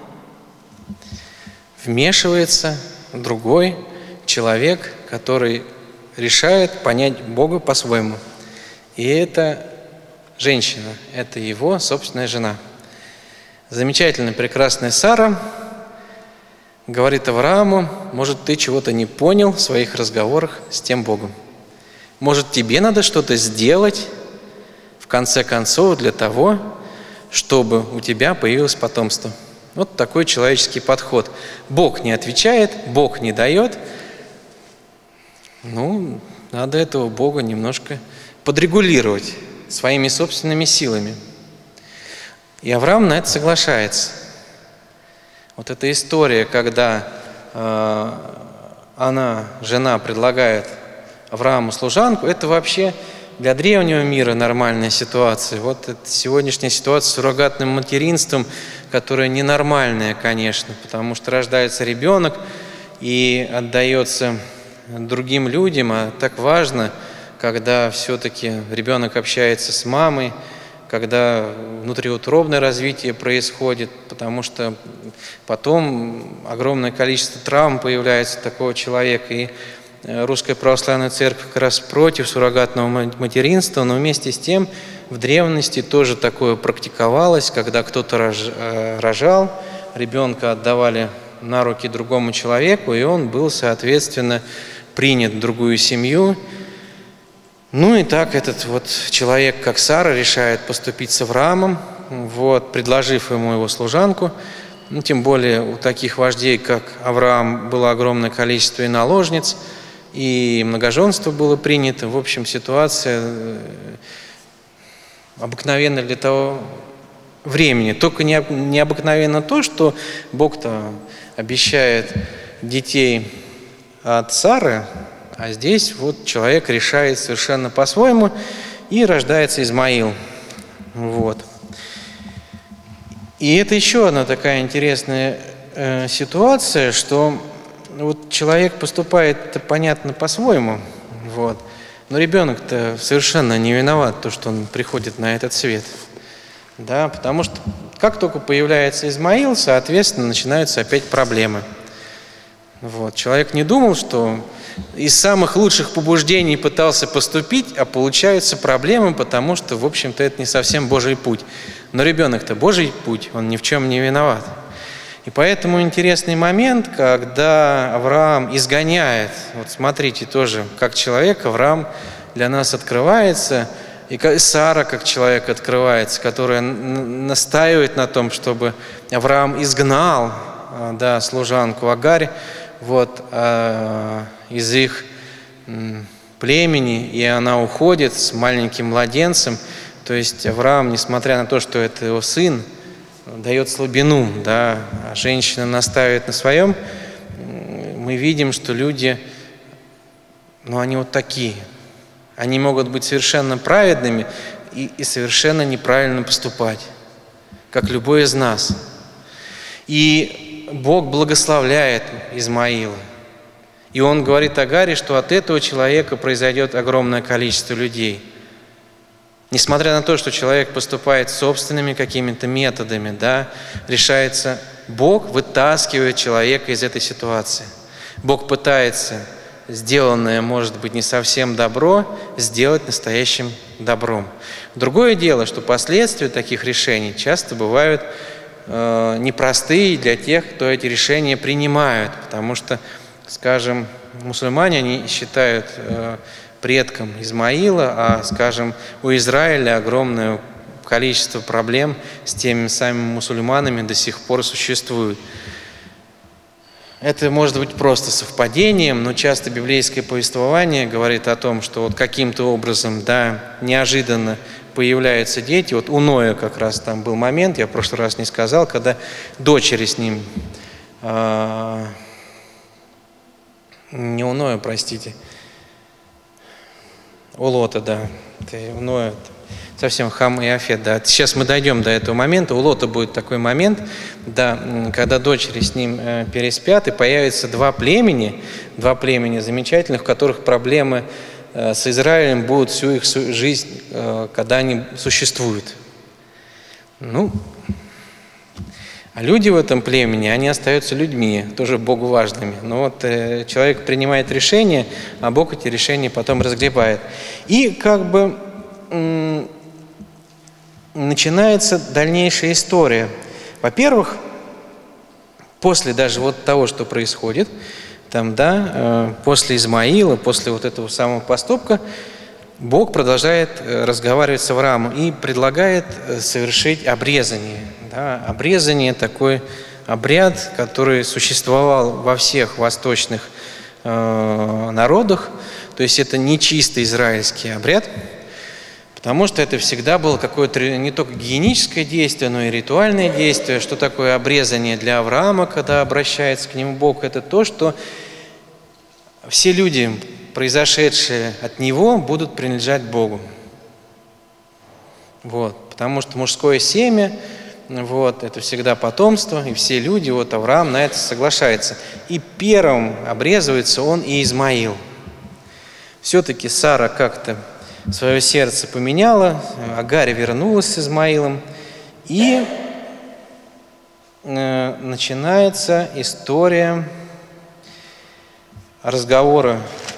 вмешивается другой человек, который решает понять Бога по-своему. И это женщина, это его собственная жена. Замечательная, прекрасная Сара говорит Аврааму: может, ты чего-то не понял в своих разговорах с тем Богом. Может, тебе надо что-то сделать, в конце концов, для того, чтобы у тебя появилось потомство. Вот такой человеческий подход. Бог не отвечает, Бог не дает. Ну, надо этого Бога немножко подрегулировать своими собственными силами. И Авраам на это соглашается. Вот эта история, когда э, она, жена, предлагает Аврааму служанку, это вообще для древнего мира нормальная ситуация. Вот это сегодняшняя ситуация с суррогатным материнством, которая ненормальная, конечно, потому что рождается ребенок и отдается другим людям, а так важно когда все-таки ребенок общается с мамой, когда внутриутробное развитие происходит, потому что потом огромное количество травм появляется у такого человека. И Русская Православная Церковь как раз против суррогатного материнства, но вместе с тем в древности тоже такое практиковалось, когда кто-то рожал, ребенка отдавали на руки другому человеку, и он был, соответственно, принят в другую семью. Ну и так этот вот человек, как Сара, решает поступить с Авраамом, вот, предложив ему его служанку. Ну, тем более у таких вождей, как Авраам, было огромное количество и наложниц, и многоженство было принято. В общем, ситуация обыкновенна для того времени. Только необыкновенно то, что Бог-то обещает детей от Сары, а здесь вот человек решает совершенно по-своему, и рождается Измаил. Вот. И это еще одна такая интересная э, ситуация, что вот человек поступает, понятно, по-своему, вот, но ребенок-то совершенно не виноват, то, что он приходит на этот свет. Да, потому что как только появляется Измаил, соответственно, начинаются опять проблемы. Вот. Человек не думал, что из самых лучших побуждений пытался поступить, а получаются проблемы, потому что, в общем-то, это не совсем Божий путь. Но ребенок-то Божий путь, он ни в чем не виноват. И поэтому интересный момент, когда Авраам изгоняет, вот смотрите тоже, как человек, Авраам для нас открывается, и Сара как человек открывается, которая настаивает на том, чтобы Авраам изгнал, да, служанку Агарь, вот, э, из их племени, и она уходит с маленьким младенцем. То есть Авраам, несмотря на то, что это его сын, дает слабину, да, а женщина настаивает на своем, мы видим, что люди, ну, они вот такие. Они могут быть совершенно праведными и, и совершенно неправильно поступать, как любой из нас. И Бог благословляет Измаила. И он говорит Агаре, что от этого человека произойдет огромное количество людей. Несмотря на то, что человек поступает собственными какими-то методами, да, решается, Бог вытаскивает человека из этой ситуации. Бог пытается сделанное, может быть, не совсем добро, сделать настоящим добром. Другое дело, что последствия таких решений часто бывают э, непростые для тех, кто эти решения принимают, потому что, скажем, мусульмане, они считают э, предком Измаила, а, скажем, у Израиля огромное количество проблем с теми самыми мусульманами до сих пор существует. Это может быть просто совпадением, но часто библейское повествование говорит о том, что вот каким-то образом, да, неожиданно появляются дети. Вот у Ноя как раз там был момент, я в прошлый раз не сказал, когда дочери с ним, э, не у Ноя, простите, у Лота, да, у Ноя, совсем Хам и Афет, да. Сейчас мы дойдем до этого момента. У Лота будет такой момент, да, когда дочери с ним э, переспят, и появятся два племени, два племени замечательных, в которых проблемы э, с Израилем будут всю их жизнь, э, когда они существуют. Ну, а люди в этом племени, они остаются людьми, тоже Богу важными. Но вот э, человек принимает решения, а Бог эти решения потом разгребает. И как бы м- начинается дальнейшая история. Во-первых, после даже вот того, что происходит, там, да, э, после Измаила, после вот этого самого поступка, Бог продолжает разговаривать с Авраамом и предлагает совершить обрезание. Да, обрезание – такой обряд, который существовал во всех восточных э, народах. То есть это не чисто израильский обряд, потому что это всегда было какое-то не только гигиеническое действие, но и ритуальное действие. Что такое обрезание для Авраама, когда обращается к нему Бог? Это то, что все люди, произошедшие от него, будут принадлежать Богу. Вот, потому что мужское семя, вот, это всегда потомство, и все люди, вот Авраам на это соглашается. И первым обрезывается он и Измаил. все-таки Сара как-то свое сердце поменяла, Агарь вернулась с Измаилом, и э, начинается история разговора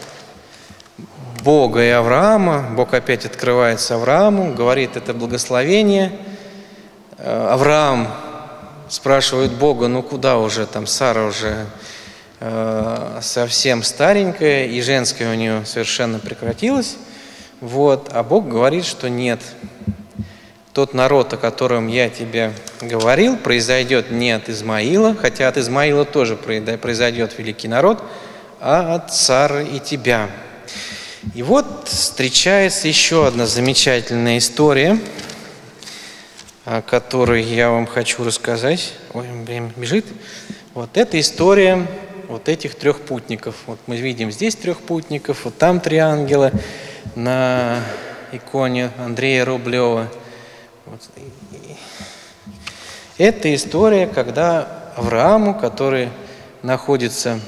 Бога и Авраама. Бог опять открывается Аврааму, говорит это благословение. Авраам спрашивает Бога: ну куда уже, там Сара уже э, совсем старенькая, и женская у нее совершенно прекратилась. Вот. А Бог говорит, что нет, тот народ, о котором я тебе говорил, произойдет не от Измаила, хотя от Измаила тоже произойдет великий народ, а от Сары и тебя. И вот встречается еще одна замечательная история, о которой я вам хочу рассказать. Ой, время бежит. Вот эта история вот этих трех путников. Вот мы видим здесь трех путников, вот там три ангела на иконе Андрея Рублева. Вот. Это история, когда Аврааму, который находится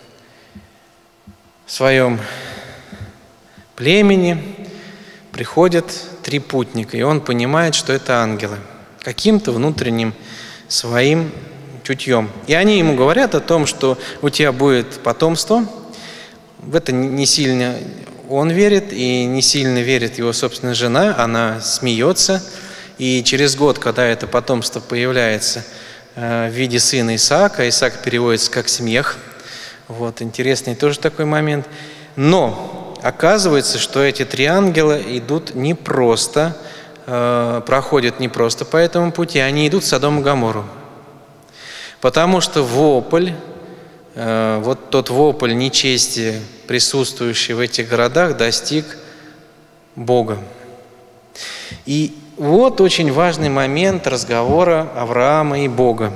в своем племени, приходят три путника, и он понимает, что это ангелы, каким-то внутренним своим чутьем. И они ему говорят о том, что у тебя будет потомство. В это не сильно он верит, и не сильно верит его собственная жена. Она смеется, и через год, когда это потомство появляется в виде сына Исаака, Исаак переводится как «смех». Вот, интересный тоже такой момент. Но оказывается, что эти три ангела идут не просто, э, проходят не просто по этому пути, они идут в Содом и Гоморру. Потому что вопль, э, вот тот вопль нечести, присутствующий в этих городах, достиг Бога. И вот очень важный момент разговора Авраама и Бога.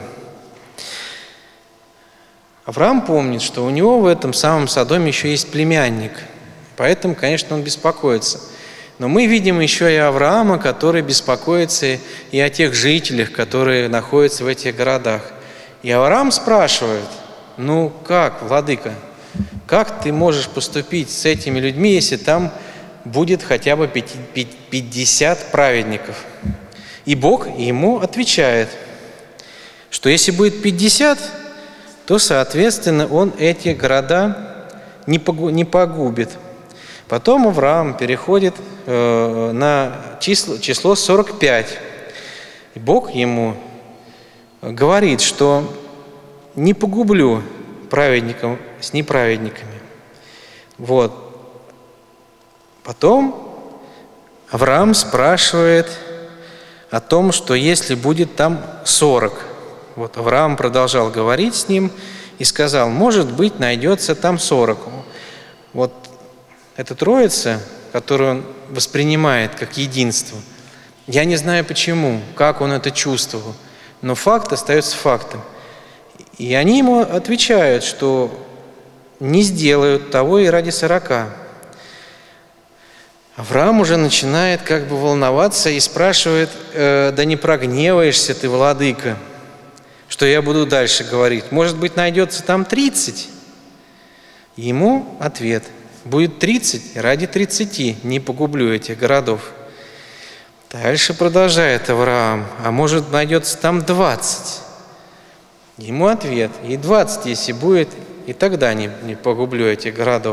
Авраам помнит, что у него в этом самом Содоме еще есть племянник. Поэтому, конечно, он беспокоится. Но мы видим еще и Авраама, который беспокоится и о тех жителях, которые находятся в этих городах. И Авраам спрашивает: ну как, владыка, как ты можешь поступить с этими людьми, если там будет хотя бы пятьдесят праведников? И Бог ему отвечает, что если будет пятьдесят, то, соответственно, он эти города не погубит. Потом Авраам переходит э, на число, число сорок пять. И Бог ему говорит, что не погублю праведников с неправедниками. Вот. Потом Авраам спрашивает о том, что если будет там сорок. Вот Авраам продолжал говорить с ним и сказал: может быть, найдется там сорок. Вот эта троица, которую он воспринимает как единство, я не знаю почему, как он это чувствовал, но факт остается фактом. И они ему отвечают, что не сделают того и ради сорока. Авраам уже начинает как бы волноваться и спрашивает: э, да не прогневаешься ты, владыка, что я буду дальше говорить? Может быть, найдется там тридцать? Ему ответ: будет тридцать, ради тридцати не погублю этих городов. Дальше продолжает Авраам: а может, найдется там двадцать? Ему ответ: и двадцать, если будет, и тогда не, не погублю этих городов.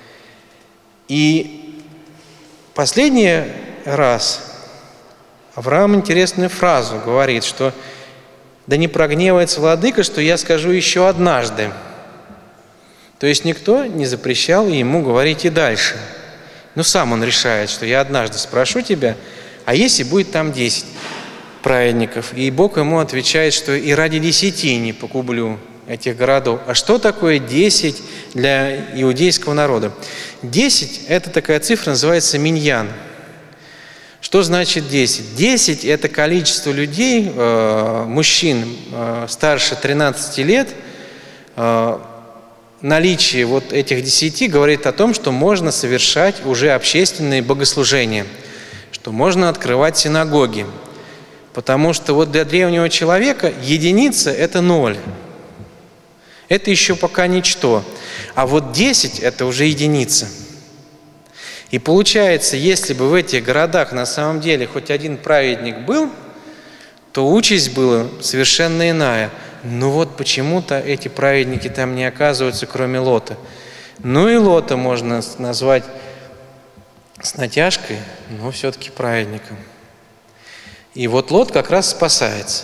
И последний раз Авраам интересную фразу говорит, что да не прогневается владыка, что я скажу еще однажды. То есть никто не запрещал ему говорить и дальше. Но сам он решает, что я однажды спрошу тебя, а если будет там десять праведников? И Бог ему отвечает, что и ради десяти не погублю этих городов. А что такое десять для иудейского народа? Десять – это такая цифра, называется миньян. Что значит десять? десять – это количество людей, э, мужчин э, старше тринадцати лет. Э, наличие вот этих десяти говорит о том, что можно совершать уже общественные богослужения, что можно открывать синагоги. Потому что вот для древнего человека единица – это ноль. Это еще пока ничто. А вот десять – это уже единица. И получается, если бы в этих городах на самом деле хоть один праведник был, то участь была совершенно иная. Но вот почему-то эти праведники там не оказываются, кроме Лота. Ну и Лота можно назвать с натяжкой, но все-таки праведником. И вот Лот как раз спасается.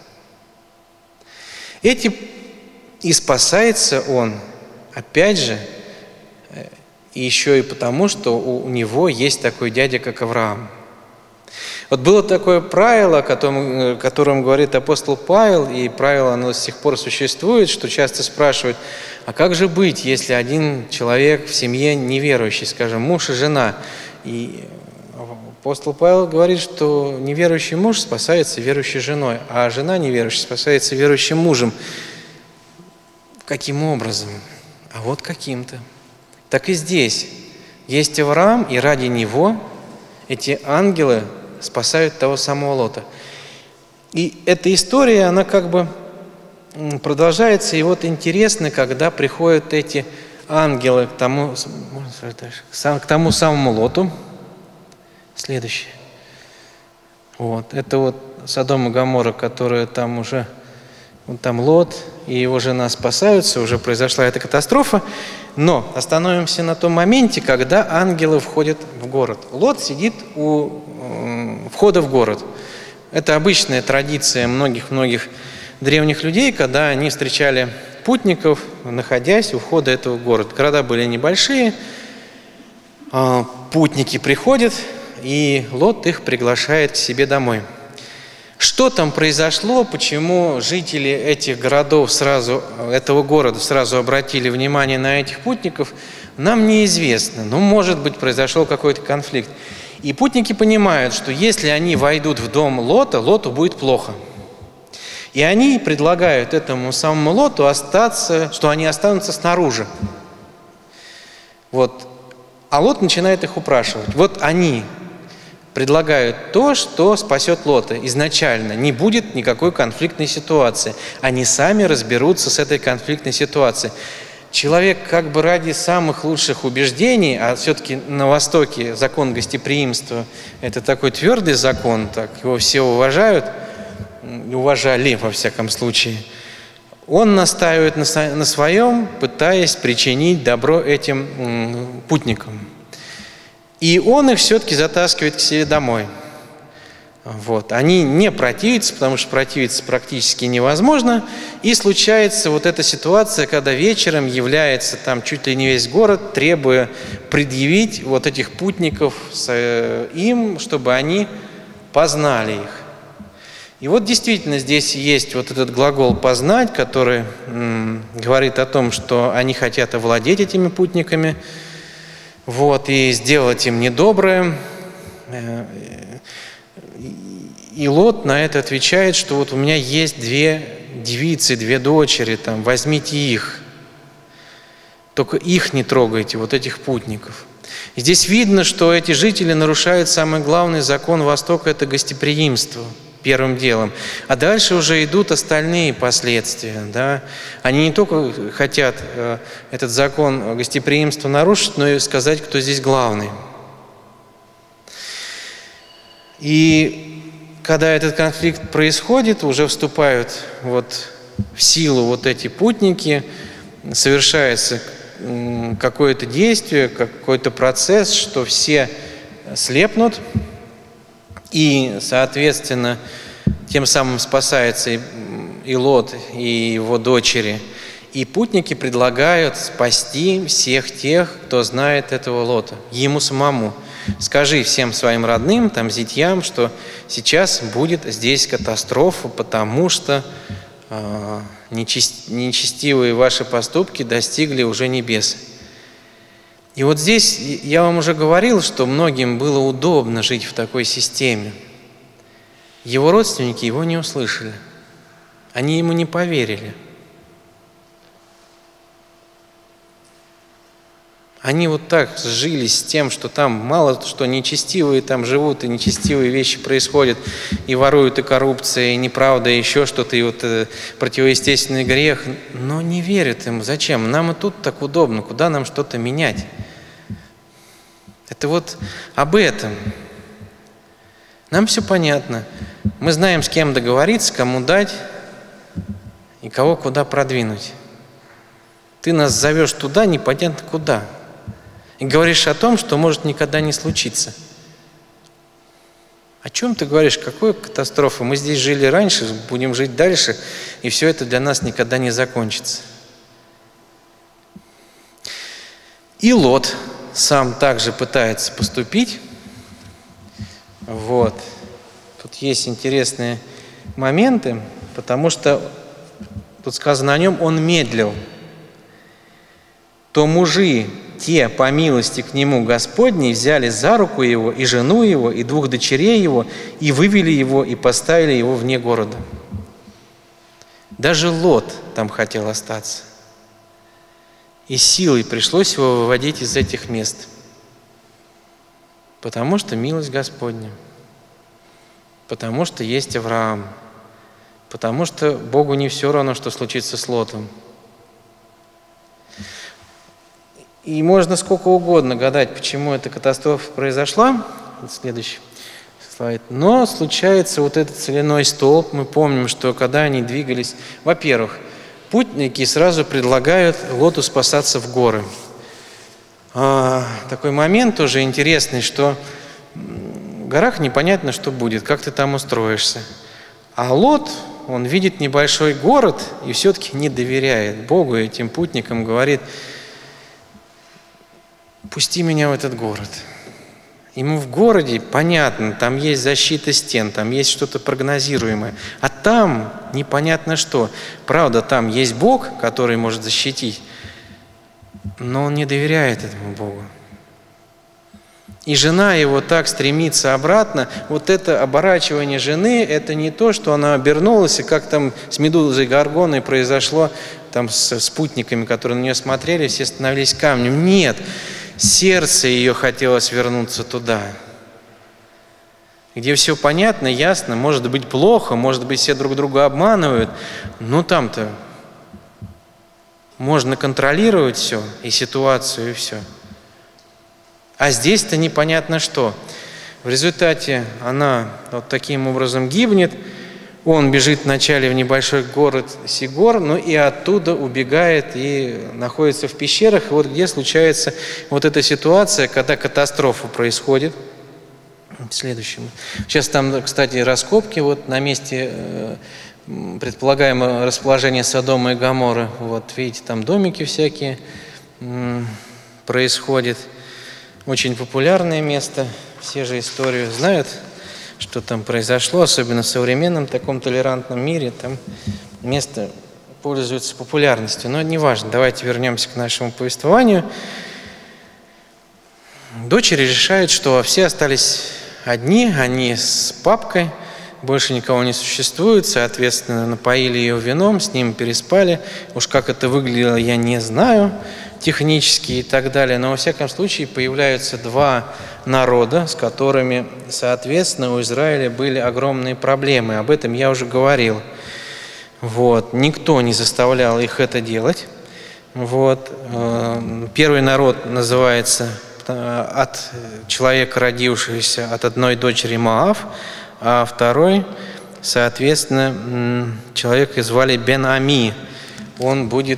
Эти... И спасается он, опять же, еще и потому, что у него есть такой дядя, как Авраам. Вот было такое правило, о котором, о котором говорит апостол Павел, и правило оно до сих пор существует, что часто спрашивают, а как же быть, если один человек в семье неверующий, скажем, муж и жена? И апостол Павел говорит, что неверующий муж спасается верующей женой, а жена неверующая спасается верующим мужем. Каким образом? А вот каким-то. Так и здесь. Есть Авраам, и ради него эти ангелы спасают того самого Лота. И эта история, она как бы продолжается. И вот интересно, когда приходят эти ангелы к тому, к тому самому Лоту. Следующее. Вот. Это вот Содом и Гоморра, которые там уже... Вот там Лот и его жена спасаются, уже произошла эта катастрофа. Но остановимся на том моменте, когда ангелы входят в город. Лот сидит у э, входа в город. Это обычная традиция многих-многих древних людей, когда они встречали путников, находясь у входа этого города. Города были небольшие, э, путники приходят, и Лот их приглашает к себе домой. Что там произошло, почему жители этих городов сразу, этого города сразу обратили внимание на этих путников, нам неизвестно. Но, может быть, произошел какой-то конфликт. И путники понимают, что если они войдут в дом Лота, Лоту будет плохо. И они предлагают этому самому Лоту остаться, что они останутся снаружи. Вот. А Лот начинает их упрашивать. Вот они предлагают то, что спасет Лота изначально. Не будет никакой конфликтной ситуации. Они сами разберутся с этой конфликтной ситуацией. Человек как бы ради самых лучших убеждений, а все-таки на Востоке закон гостеприимства – это такой твердый закон, так его все уважают, уважали во всяком случае. Он настаивает на, на своем, пытаясь причинить добро этим м, путникам. И он их все-таки затаскивает к себе домой. Вот. Они не противятся, потому что противиться практически невозможно. И случается вот эта ситуация, когда вечером является там чуть ли не весь город, требуя предъявить вот этих путников с, им, чтобы они познали их. И вот действительно здесь есть вот этот глагол «познать», который м, говорит о том, что они хотят овладеть этими путниками, вот, и сделать им недоброе. И Лот на это отвечает, что вот у меня есть две девицы, две дочери, там, возьмите их. Только их не трогайте, вот этих путников. И здесь видно, что эти жители нарушают самый главный закон Востока – это гостеприимство первым делом. А дальше уже идут остальные последствия. Да? Они не только хотят э, этот закон гостеприимства нарушить, но и сказать, кто здесь главный. И когда этот конфликт происходит, уже вступают вот в силу вот эти путники, совершается какое-то действие, какой-то процесс, что все слепнут, и, соответственно, тем самым спасается и, и Лот, и его дочери. И путники предлагают спасти всех тех, кто знает этого Лота, ему самому. Скажи всем своим родным, там, зятьям, что сейчас будет здесь катастрофа, потому что э, нечист, нечестивые ваши поступки достигли уже небес. И вот здесь я вам уже говорил, что многим было удобно жить в такой системе. Его родственники его не услышали. Они ему не поверили. Они вот так сжились с тем, что там мало что нечестивые там живут, и нечестивые вещи происходят, и воруют, и коррупция, и неправда, и еще что-то, и вот э, противоестественный грех, но не верят им. Зачем? Нам и тут так удобно, куда нам что-то менять? Это вот об этом. Нам все понятно. Мы знаем, с кем договориться, кому дать и кого куда продвинуть. Ты нас зовешь туда, непонятно куда. И говоришь о том, что может никогда не случиться. О чем ты говоришь? Какая катастрофа? Мы здесь жили раньше, будем жить дальше, и все это для нас никогда не закончится. И Лот сам также пытается поступить. Вот. Тут есть интересные моменты, потому что тут сказано о нем, он медлил. То мужи, те, по милости к нему Господней, взяли за руку его, и жену его, и двух дочерей его, и вывели его, и поставили его вне города. Даже Лот там хотел остаться. И силой пришлось его выводить из этих мест. Потому что милость Господня. Потому что есть Авраам. Потому что Богу не все равно, что случится с Лотом. И можно сколько угодно гадать, почему эта катастрофа произошла. Следующий слайд. Но случается вот этот соляной столб. Мы помним, что когда они двигались, во-первых, путники сразу предлагают Лоту спасаться в горы. А, такой момент тоже интересный, что в горах непонятно, что будет, как ты там устроишься. А Лот, он видит небольшой город и все-таки не доверяет Богу, этим путникам говорит: пусти меня в этот город. Ему в городе понятно, там есть защита стен, там есть что-то прогнозируемое. А там непонятно что. Правда, там есть Бог, который может защитить, но он не доверяет этому Богу. И жена его так стремится обратно. Вот это оборачивание жены, это не то, что она обернулась, и как там с Медузой Горгоной произошло, там с спутниками, которые на нее смотрели, все становились камнем. Нет, сердце ее хотелось вернуться туда, где все понятно, ясно, может быть плохо, может быть все друг друга обманывают, но там-то можно контролировать все, и ситуацию, и все. А здесь-то непонятно что. В результате она вот таким образом гибнет. Он бежит вначале в небольшой город Сигор, ну и оттуда убегает и находится в пещерах. И вот где случается вот эта ситуация, когда катастрофа происходит. Следующему. Сейчас там, кстати, раскопки вот на месте э, предполагаемого расположения Содома и Гоморры. Вот видите, там домики всякие э, происходят. Очень популярное место, все же историю знают, что там произошло, особенно в современном таком толерантном мире, там место пользуется популярностью, но не важно. Давайте вернемся к нашему повествованию. Дочери решают, что все остались одни, они с папкой, больше никого не существует, соответственно, напоили ее вином, с ним переспали. Уж как это выглядело, я не знаю, технически и так далее, но во всяком случае появляются два народа, с которыми, соответственно, у Израиля были огромные проблемы. Об этом я уже говорил. Вот. Никто не заставлял их это делать. Вот. Первый народ называется от человека, родившегося от одной дочери Моав, а второй, соответственно, человека звали Бен-Ами. Он будет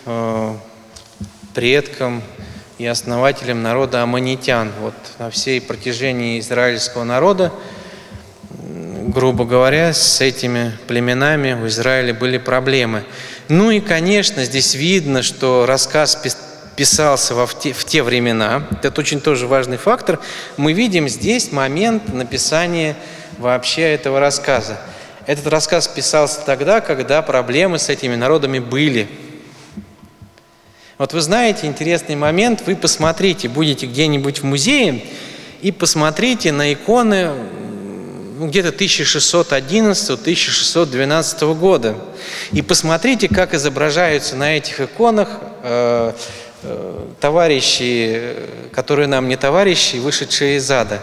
предком и основателем народа аммонитян. Вот на всей протяжении израильского народа, грубо говоря, с этими племенами у Израиля были проблемы. Ну и, конечно, здесь видно, что рассказ писался в те, в те времена. Это очень тоже важный фактор. Мы видим здесь момент написания вообще этого рассказа. Этот рассказ писался тогда, когда проблемы с этими народами были. Вот вы знаете, интересный момент, вы посмотрите, будете где-нибудь в музее и посмотрите на иконы ну, где-то тысяча шестьсот одиннадцатого — тысяча шестьсот двенадцатого года. И посмотрите, как изображаются на этих иконах э, э, товарищи, которые нам не товарищи, вышедшие из ада.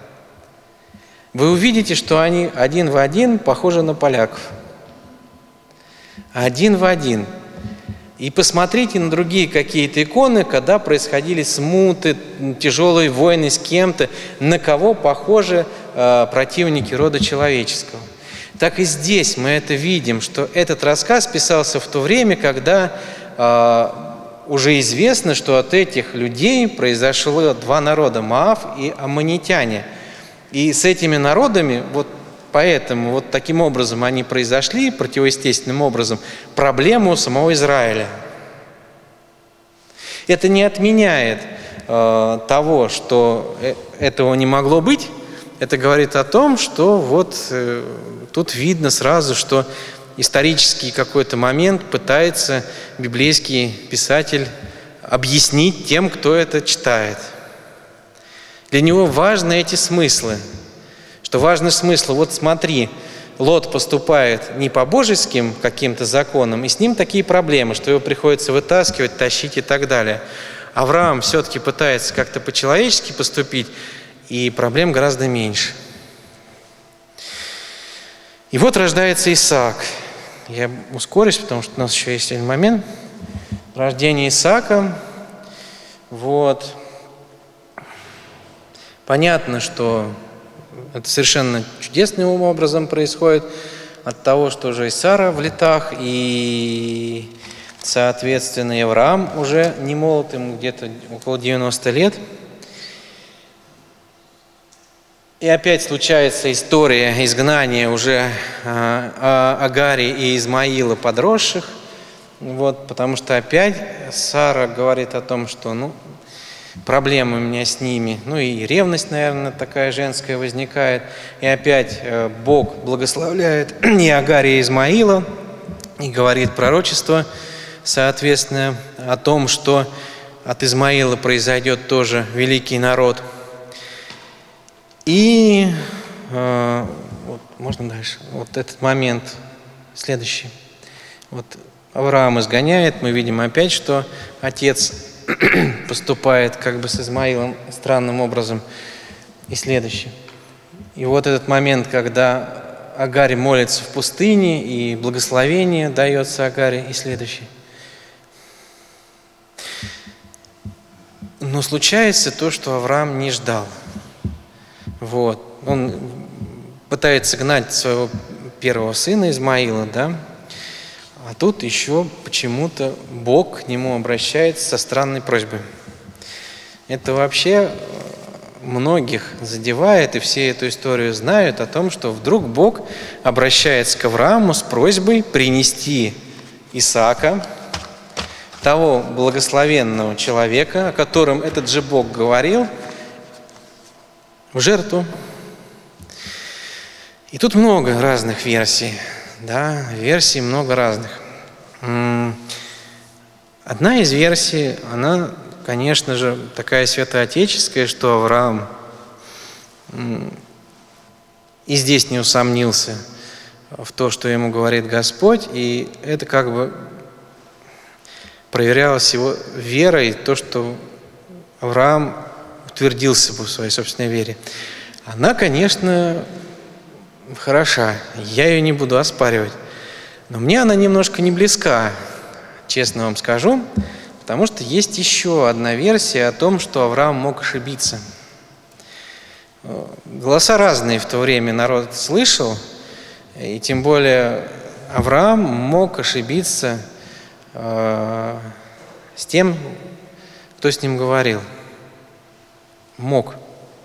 Вы увидите, что они один в один похожи на поляков. Один в один. И посмотрите на другие какие-то иконы, когда происходили смуты, тяжелые войны с кем-то, на кого похожи э, противники рода человеческого. Так и здесь мы это видим, что этот рассказ писался в то время, когда э, уже известно, что от этих людей произошло два народа – Моав и аммонитяне. И с этими народами, вот поэтому вот таким образом они произошли, противоестественным образом, проблему самого Израиля. Это не отменяет э, того, что этого не могло быть. Это говорит о том, что вот э, тут видно сразу, что исторический какой-то момент пытается библейский писатель объяснить тем, кто это читает. Для него важны эти смыслы. Что важны смыслы. Вот смотри, Лот поступает не по божеским каким-то законам, и с ним такие проблемы, что его приходится вытаскивать, тащить и так далее. Авраам все-таки пытается как-то по-человечески поступить, и проблем гораздо меньше. И вот рождается Исаак. Я ускорюсь, потому что у нас еще есть один момент. Рождение Исаака. Вот. Понятно, что это совершенно чудесным образом происходит от того, что уже и Сара в летах, и, соответственно, и Авраам уже не молод, ему где-то около девяноста лет. И опять случается история изгнания уже э, Агари и Измаила подросших, вот, потому что опять Сара говорит о том, что ну, проблемы у меня с ними, ну и ревность, наверное, такая женская возникает, и опять э, Бог благословляет и Агари, и Измаила, и говорит пророчество, соответственно, о том, что от Измаила произойдет тоже великий народ. И э, вот, можно дальше. Вот этот момент следующий. Вот Авраам изгоняет, мы видим опять, что отец поступает как бы с Измаилом странным образом. И следующий. И вот этот момент, когда Агари молится в пустыне, и благословение дается Агари, и следующий. Но случается то, что Авраам не ждал. Вот. Он пытается гнать своего первого сына Измаила, да? А тут еще почему-то Бог к нему обращается со странной просьбой. Это вообще многих задевает, и все эту историю знают о том, что вдруг Бог обращается к Аврааму с просьбой принести Исаака, того благословенного человека, о котором этот же Бог говорил, в жертву. И тут много разных версий. Да, версий много разных. Одна из версий, она, конечно же, такая святоотеческая, что Авраам и здесь не усомнился в то, что ему говорит Господь, и это как бы проверялось его верой, то, что Авраам утвердился бы в своей собственной вере. Она, конечно, хороша, я ее не буду оспаривать, но мне она немножко не близка, честно вам скажу, потому что есть еще одна версия о том, что Авраам мог ошибиться. Голоса разные в то время народ слышал, и тем более Авраам мог ошибиться э, с тем, кто с ним говорил. Мог.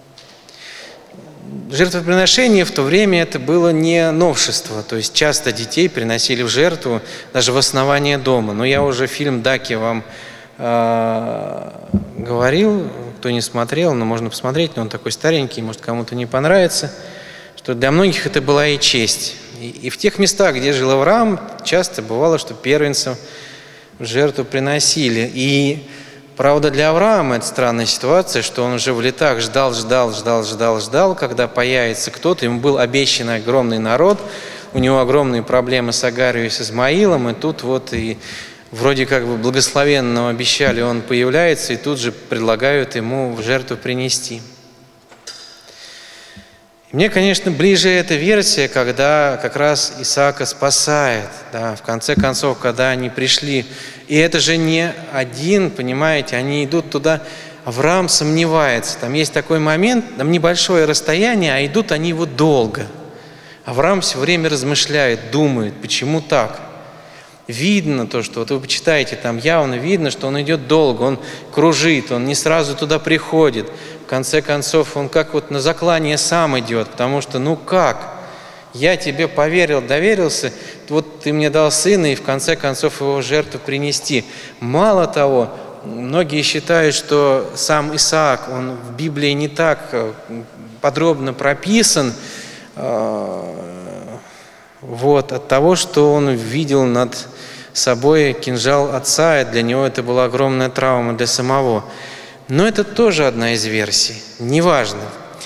Жертвоприношение в то время это было не новшество, то есть часто детей приносили в жертву даже в основание дома. Но я уже фильм «Даки» вам э, говорил, кто не смотрел, но можно посмотреть, но он такой старенький, может кому-то не понравится, что для многих это была и честь. И, и в тех местах, где жил Авраам, часто бывало, что первенцев в жертву приносили. И правда, для Авраама это странная ситуация, что он уже в летах ждал, ждал, ждал, ждал, ждал, когда появится кто-то. Ему был обещан огромный народ, у него огромные проблемы с Агарью и с Измаилом, и тут вот и вроде как бы благословенного обещали, он появляется, и тут же предлагают ему в жертву принести. Мне, конечно, ближе эта версия, когда как раз Исаака спасает, да, в конце концов, когда они пришли. И это же не один, понимаете, они идут туда, Авраам сомневается. Там есть такой момент, там небольшое расстояние, а идут они его долго. Авраам все время размышляет, думает, почему так. Видно то, что вот вы почитаете, там явно видно, что он идет долго, он кружит, он не сразу туда приходит. В конце концов, он как вот на заклание сам идет, потому что, ну как? Я тебе поверил, доверился, вот ты мне дал сына, и в конце концов его в жертву принести. Мало того, многие считают, что сам Исаак, он в Библии не так подробно прописан, вот, от того, что он видел над собой кинжал отца, и для него это была огромная травма для самого. Но это тоже одна из версий. Неважно.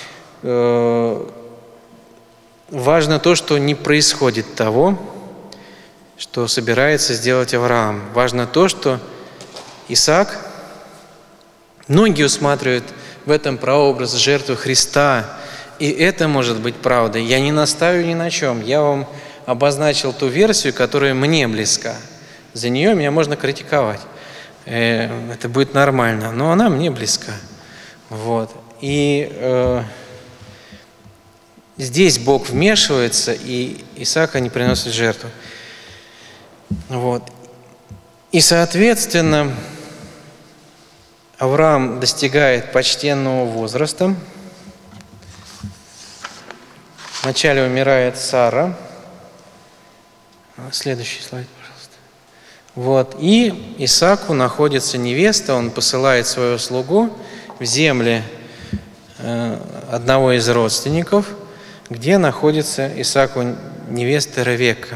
Важно то, что не происходит того, что собирается сделать Авраам. Важно то, что Исаак, многие усматривают в этом прообраз жертвы Христа, и это может быть правдой. Я не настаиваю ни на чем. Я вам обозначил ту версию, которая мне близка. За нее меня можно критиковать. Это будет нормально, но она мне близка. Вот. И э, здесь Бог вмешивается, и Исаака не приносит жертву. Вот. И, соответственно, Авраам достигает почтенного возраста. Вначале умирает Сара. Следующий слайд, пожалуйста. Вот. И Исааку находится невеста, он посылает свою слугу в земли э, одного из родственников, где находится Исааку невеста Ревекка.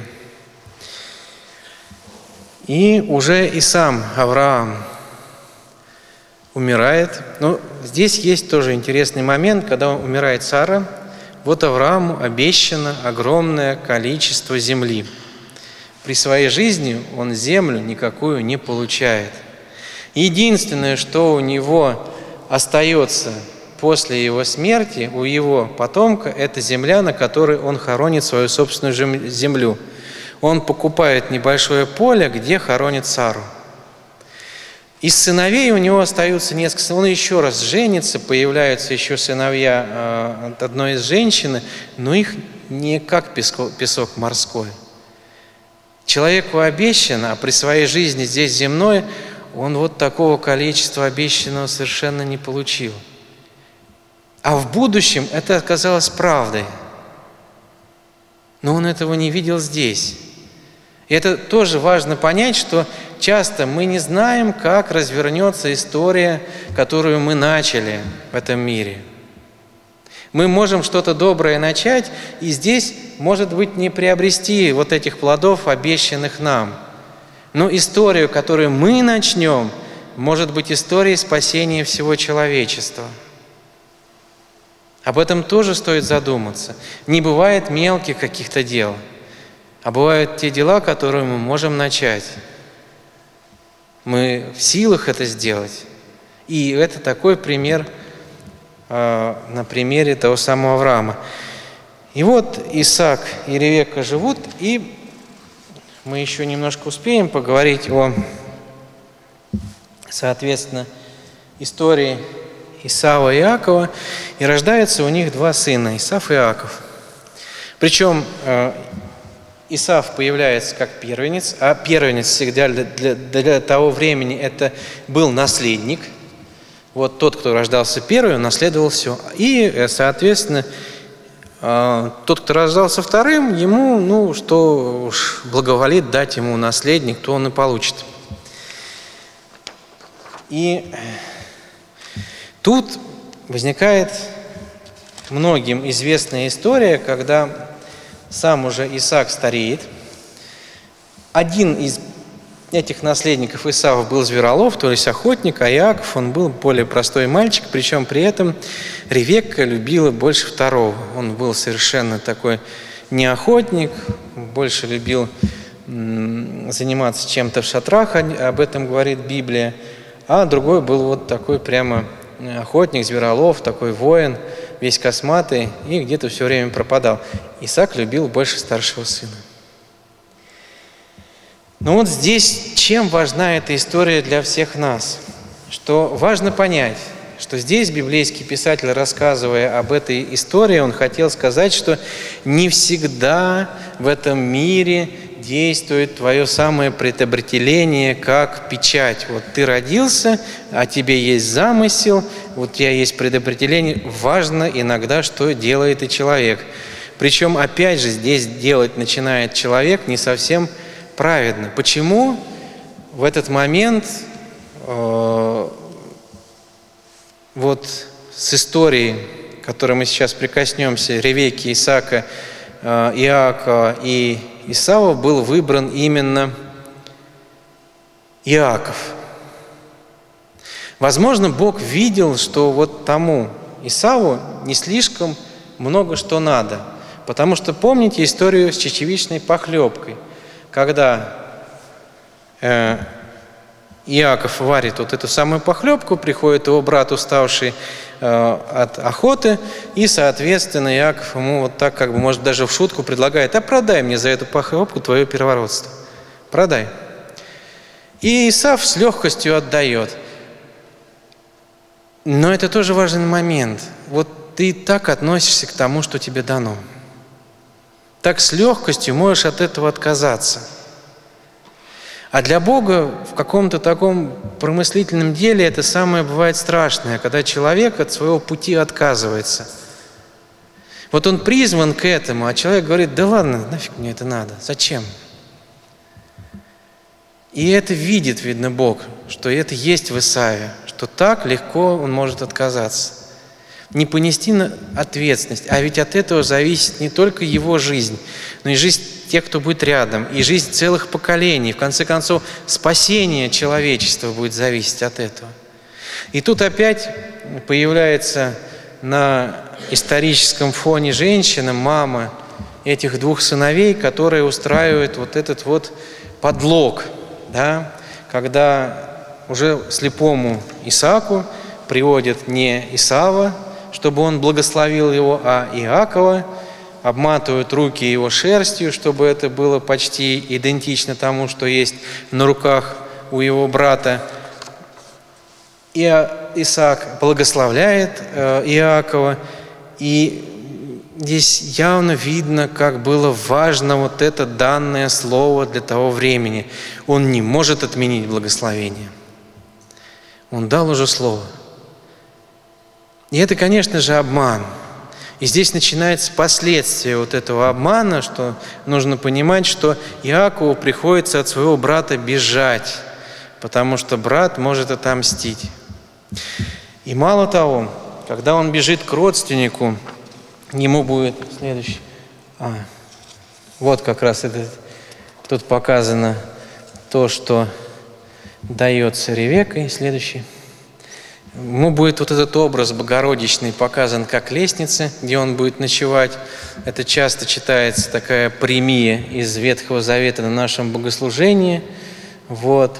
И уже и сам Авраам умирает. Но здесь есть тоже интересный момент, когда умирает Сара, вот Аврааму обещано огромное количество земли. При своей жизни он землю никакую не получает. Единственное, что у него остается после его смерти, у его потомка, это земля, на которой он хоронит свою собственную землю. Он покупает небольшое поле, где хоронит Сару. Из сыновей у него остаются несколько. Он еще раз женится, появляются еще сыновья от одной из женщин, но их не как песок, песок морской. Человеку обещано, а при своей жизни здесь земной, он вот такого количества обещанного совершенно не получил. А в будущем это оказалось правдой. Но он этого не видел здесь. И это тоже важно понять, что часто мы не знаем, как развернется история, которую мы начали в этом мире. Мы можем что-то доброе начать, и здесь, может быть, не приобрести вот этих плодов, обещанных нам. Но историю, которую мы начнем, может быть историей спасения всего человечества. Об этом тоже стоит задуматься. Не бывает мелких каких-то дел, а бывают те дела, которые мы можем начать. Мы в силах это сделать. И это такой пример э, на примере того самого Авраама. И вот Исаак и Ревекка живут, и мы еще немножко успеем поговорить о, соответственно, истории Исава и Иакова, и рождается у них два сына, Исав и Иаков. Причем э, Исав появляется как первенец, а первенец всегда для, для, для того времени это был наследник. Вот тот, кто рождался первым, наследовал все. И, соответственно, э, тот, кто рождался вторым, ему, ну, что уж благоволит дать ему наследник, то он и получит. И тут возникает многим известная история, когда сам уже Исаак стареет. Один из этих наследников Исава был зверолов, то есть охотник, а Иаков, он был более простой мальчик, причем при этом Ревекка любила больше второго. Он был совершенно такой не охотник, больше любил заниматься чем-то в шатрах, об этом говорит Библия, а другой был вот такой прямо охотник, зверолов, такой воин, весь косматый, и где-то все время пропадал. Исаак любил больше старшего сына. Но вот здесь чем важна эта история для всех нас? Что важно понять, что здесь библейский писатель, рассказывая об этой истории, он хотел сказать, что не всегда в этом мире действует твое самое предопределение, как печать. Вот ты родился, а тебе есть замысел, вот у тебя есть предопределение. Важно иногда, что делает и человек. Причем, опять же, здесь делать начинает человек не совсем праведно. Почему в этот момент э, вот с историей, к которой мы сейчас прикоснемся, Ревекки, Исаака, э, Иакова и Исава, был выбран именно Иаков? Возможно, Бог видел, что вот тому Исаву не слишком много что надо. Потому что помните историю с чечевичной похлебкой, когда э, Иаков варит вот эту самую похлебку, приходит его брат, уставший э, от охоты, и, соответственно, Иаков ему вот так, как бы, может, даже в шутку предлагает: а продай мне за эту похлебку твое первородство. Продай. И Исав с легкостью отдает. Но это тоже важный момент. Вот ты так относишься к тому, что тебе дано. Так с легкостью можешь от этого отказаться. А для Бога в каком-то таком промыслительном деле это самое бывает страшное, когда человек от своего пути отказывается. Вот он призван к этому, а человек говорит: да ладно, нафиг мне это надо, зачем? И это видит, видно, Бог, что это есть в Исааве, что так легко он может отказаться. Не понести ответственность, а ведь от этого зависит не только его жизнь, но и жизнь тех, кто будет рядом, и жизнь целых поколений. В конце концов, спасение человечества будет зависеть от этого. И тут опять появляется на историческом фоне женщина, мама этих двух сыновей, которая устраивает вот этот вот подлог, да, когда уже слепому Исааку приводят не Исава, чтобы он благословил его, а Иакова, обматывают руки его шерстью, чтобы это было почти идентично тому, что есть на руках у его брата. И Исаак благословляет Иакова, и здесь явно видно, как было важно вот это данное слово для того времени. Он не может отменить благословение. Он дал уже слово. И это, конечно же, обман. И здесь начинается последствие вот этого обмана, что нужно понимать, что Иакову приходится от своего брата бежать, потому что брат может отомстить. И мало того, когда он бежит к родственнику, ему будет следующий. А, вот как раз это, тут показано то, что дается Ревеккой. Следующий. Ему будет вот этот образ богородичный показан как лестница, где он будет ночевать. Это часто читается такая премия из Ветхого Завета на нашем богослужении. Вот.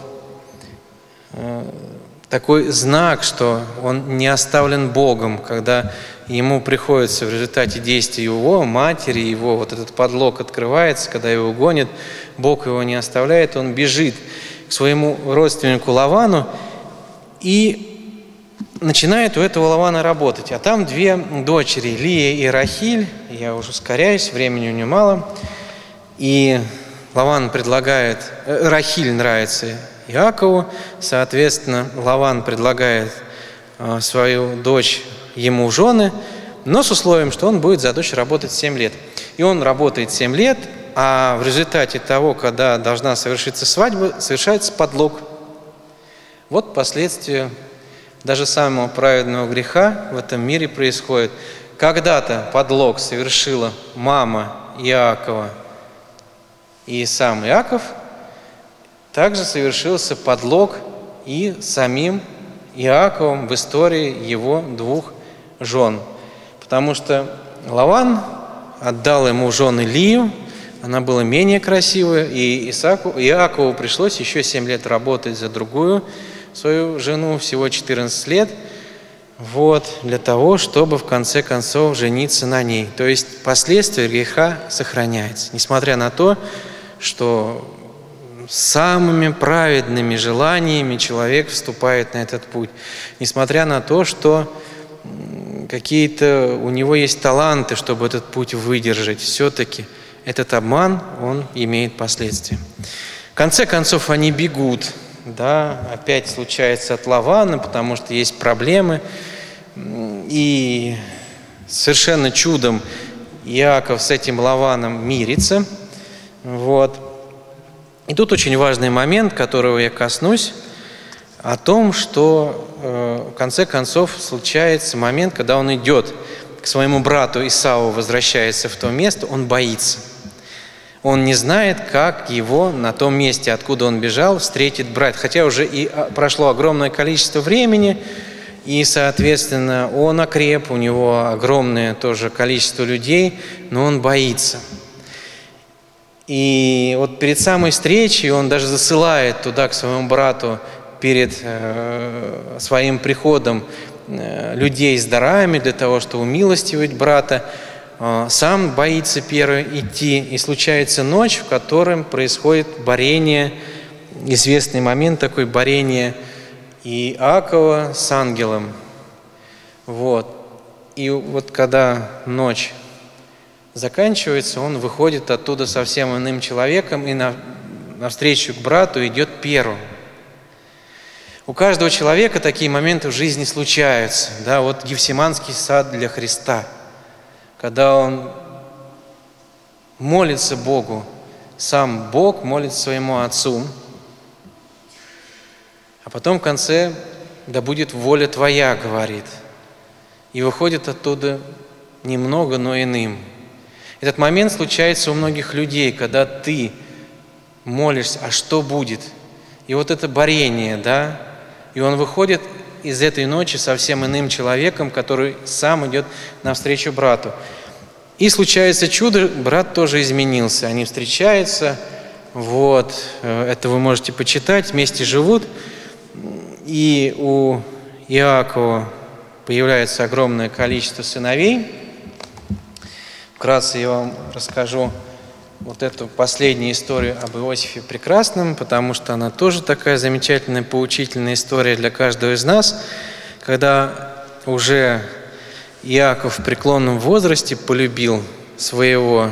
Такой знак, что он не оставлен Богом, когда ему приходится в результате действий его матери, его вот этот подлог открывается, когда его гонят, Бог его не оставляет, он бежит к своему родственнику Лавану и начинает у этого Лавана работать. А там две дочери, Лия и Рахиль. Я уже ускоряюсь, времени у нее мало. И Лаван предлагает, э, Рахиль нравится Иакову, соответственно, Лаван предлагает э, свою дочь ему в жены, но с условием, что он будет за дочь работать семь лет. И он работает семь лет, а в результате того, когда должна совершиться свадьба, совершается подлог. Вот последствия даже самого праведного греха в этом мире происходит. Когда-то подлог совершила мама Иакова и сам Иаков, также совершился подлог и самим Иаковом в истории его двух жен. Потому что Лаван отдал ему в жены Лию, она была менее красивая, и Исааку, Иакову пришлось еще семь лет работать за другую свою жену, всего четырнадцать лет. вот, для того, чтобы в конце концов жениться на ней. То есть последствия греха сохраняются, несмотря на то, что самыми праведными желаниями человек вступает на этот путь, несмотря на то, что какие-то у него есть таланты, чтобы этот путь выдержать, все-таки этот обман, он имеет последствия. В конце концов они бегут, да, опять случается от Лавана, потому что есть проблемы, и совершенно чудом Иаков с этим Лаваном мирится, вот. И тут очень важный момент, которого я коснусь, о том, что э, в конце концов случается момент, когда он идет к своему брату Исаву, возвращается в то место, он боится. Он не знает, как его на том месте, откуда он бежал, встретит брат. Хотя уже и прошло огромное количество времени, и, соответственно, он окреп, у него огромное тоже количество людей, но он боится. И вот перед самой встречей он даже засылает туда, к своему брату, перед э, своим приходом э, людей с дарами для того, чтобы умилостивить брата. Э, сам боится первый идти, и случается ночь, в которой происходит борение, известный момент такой, борение Иакова с ангелом. Вот. И вот когда ночь заканчивается, он выходит оттуда совсем иным человеком и на, навстречу к брату идет первым. У каждого человека такие моменты в жизни случаются. Да, вот Гефсиманский сад для Христа, когда он молится Богу, сам Бог молится своему Отцу, а потом в конце «да будет воля Твоя», говорит, и выходит оттуда немного, но иным. Этот момент случается у многих людей, когда ты молишься, а что будет? И вот это борение, да, и он выходит из этой ночи совсем иным человеком, который сам идет навстречу брату. И случается чудо, брат тоже изменился. Они встречаются, вот, это вы можете почитать, вместе живут, и у Иакова появляется огромное количество сыновей. Вкратце я вам расскажу вот эту последнюю историю об Иосифе Прекрасном, потому что она тоже такая замечательная, поучительная история для каждого из нас, когда уже Иаков в преклонном возрасте полюбил своего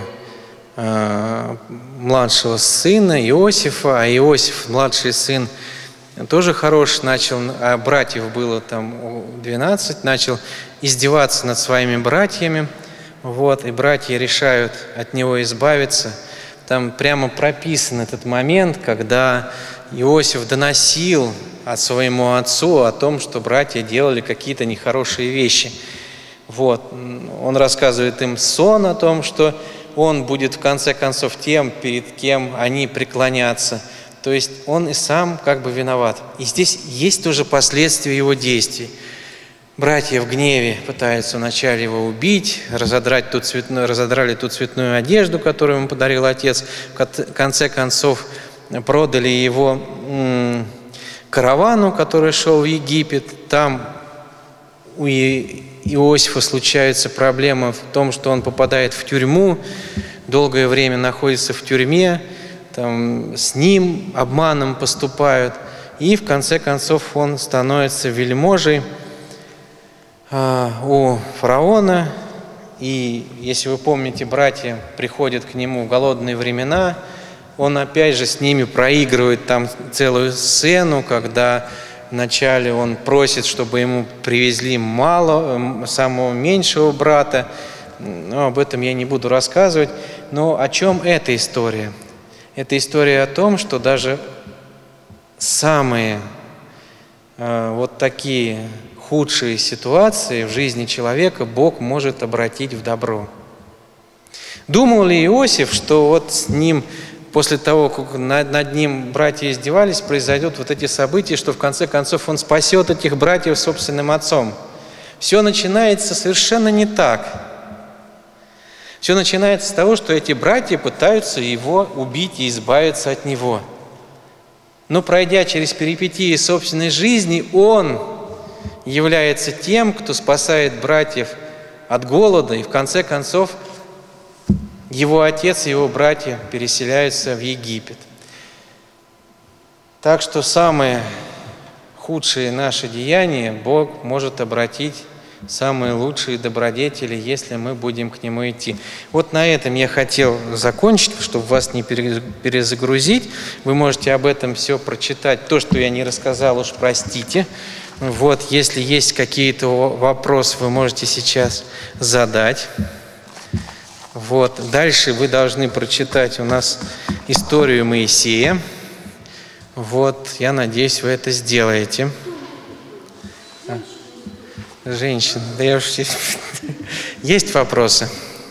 э, младшего сына Иосифа, а Иосиф, младший сын, тоже хорош, начал, а братьев было там двенадцать, начал издеваться над своими братьями. Вот, и братья решают от него избавиться. Там прямо прописан этот момент, когда Иосиф доносил от своему отцу о том, что братья делали какие-то нехорошие вещи. Вот. Он рассказывает им сон о том, что он будет в конце концов тем, перед кем они преклонятся. То есть он и сам как бы виноват. И здесь есть тоже последствия его действий. Братья в гневе пытаются вначале его убить, разодрать ту цветную, разодрали ту цветную одежду, которую ему подарил отец. В конце концов продали его каравану, который шел в Египет. Там у Иосифа случается проблема в том, что он попадает в тюрьму, долгое время находится в тюрьме, там с ним обманом поступают. И в конце концов он становится вельможей у фараона, и если вы помните, братья приходят к нему в голодные времена, он опять же с ними проигрывает там целую сцену, когда вначале он просит, чтобы ему привезли мало, самого меньшего брата, но об этом я не буду рассказывать. Но о чем эта история? Это история о том, что даже самые э, вот такие худшие ситуации в жизни человека Бог может обратить в добро. Думал ли Иосиф, что вот с ним, после того, как над, над ним братья издевались, произойдут вот эти события, что в конце концов он спасет этих братьев собственным отцом? Все начинается совершенно не так. Все начинается с того, что эти братья пытаются его убить и избавиться от него. Но пройдя через перипетии собственной жизни, он является тем, кто спасает братьев от голода, и в конце концов его отец и его братья переселяются в Египет. Так что самые худшие наши деяния Бог может обратить в самые лучшие добродетели, если мы будем к Нему идти. Вот на этом я хотел закончить, чтобы вас не перезагрузить. Вы можете об этом все прочитать. То, что я не рассказал, уж простите. Вот, если есть какие-то вопросы, вы можете сейчас задать. Вот. Дальше вы должны прочитать у нас историю Моисея. Вот, я надеюсь, вы это сделаете. А, женщина, да я уж... Есть вопросы?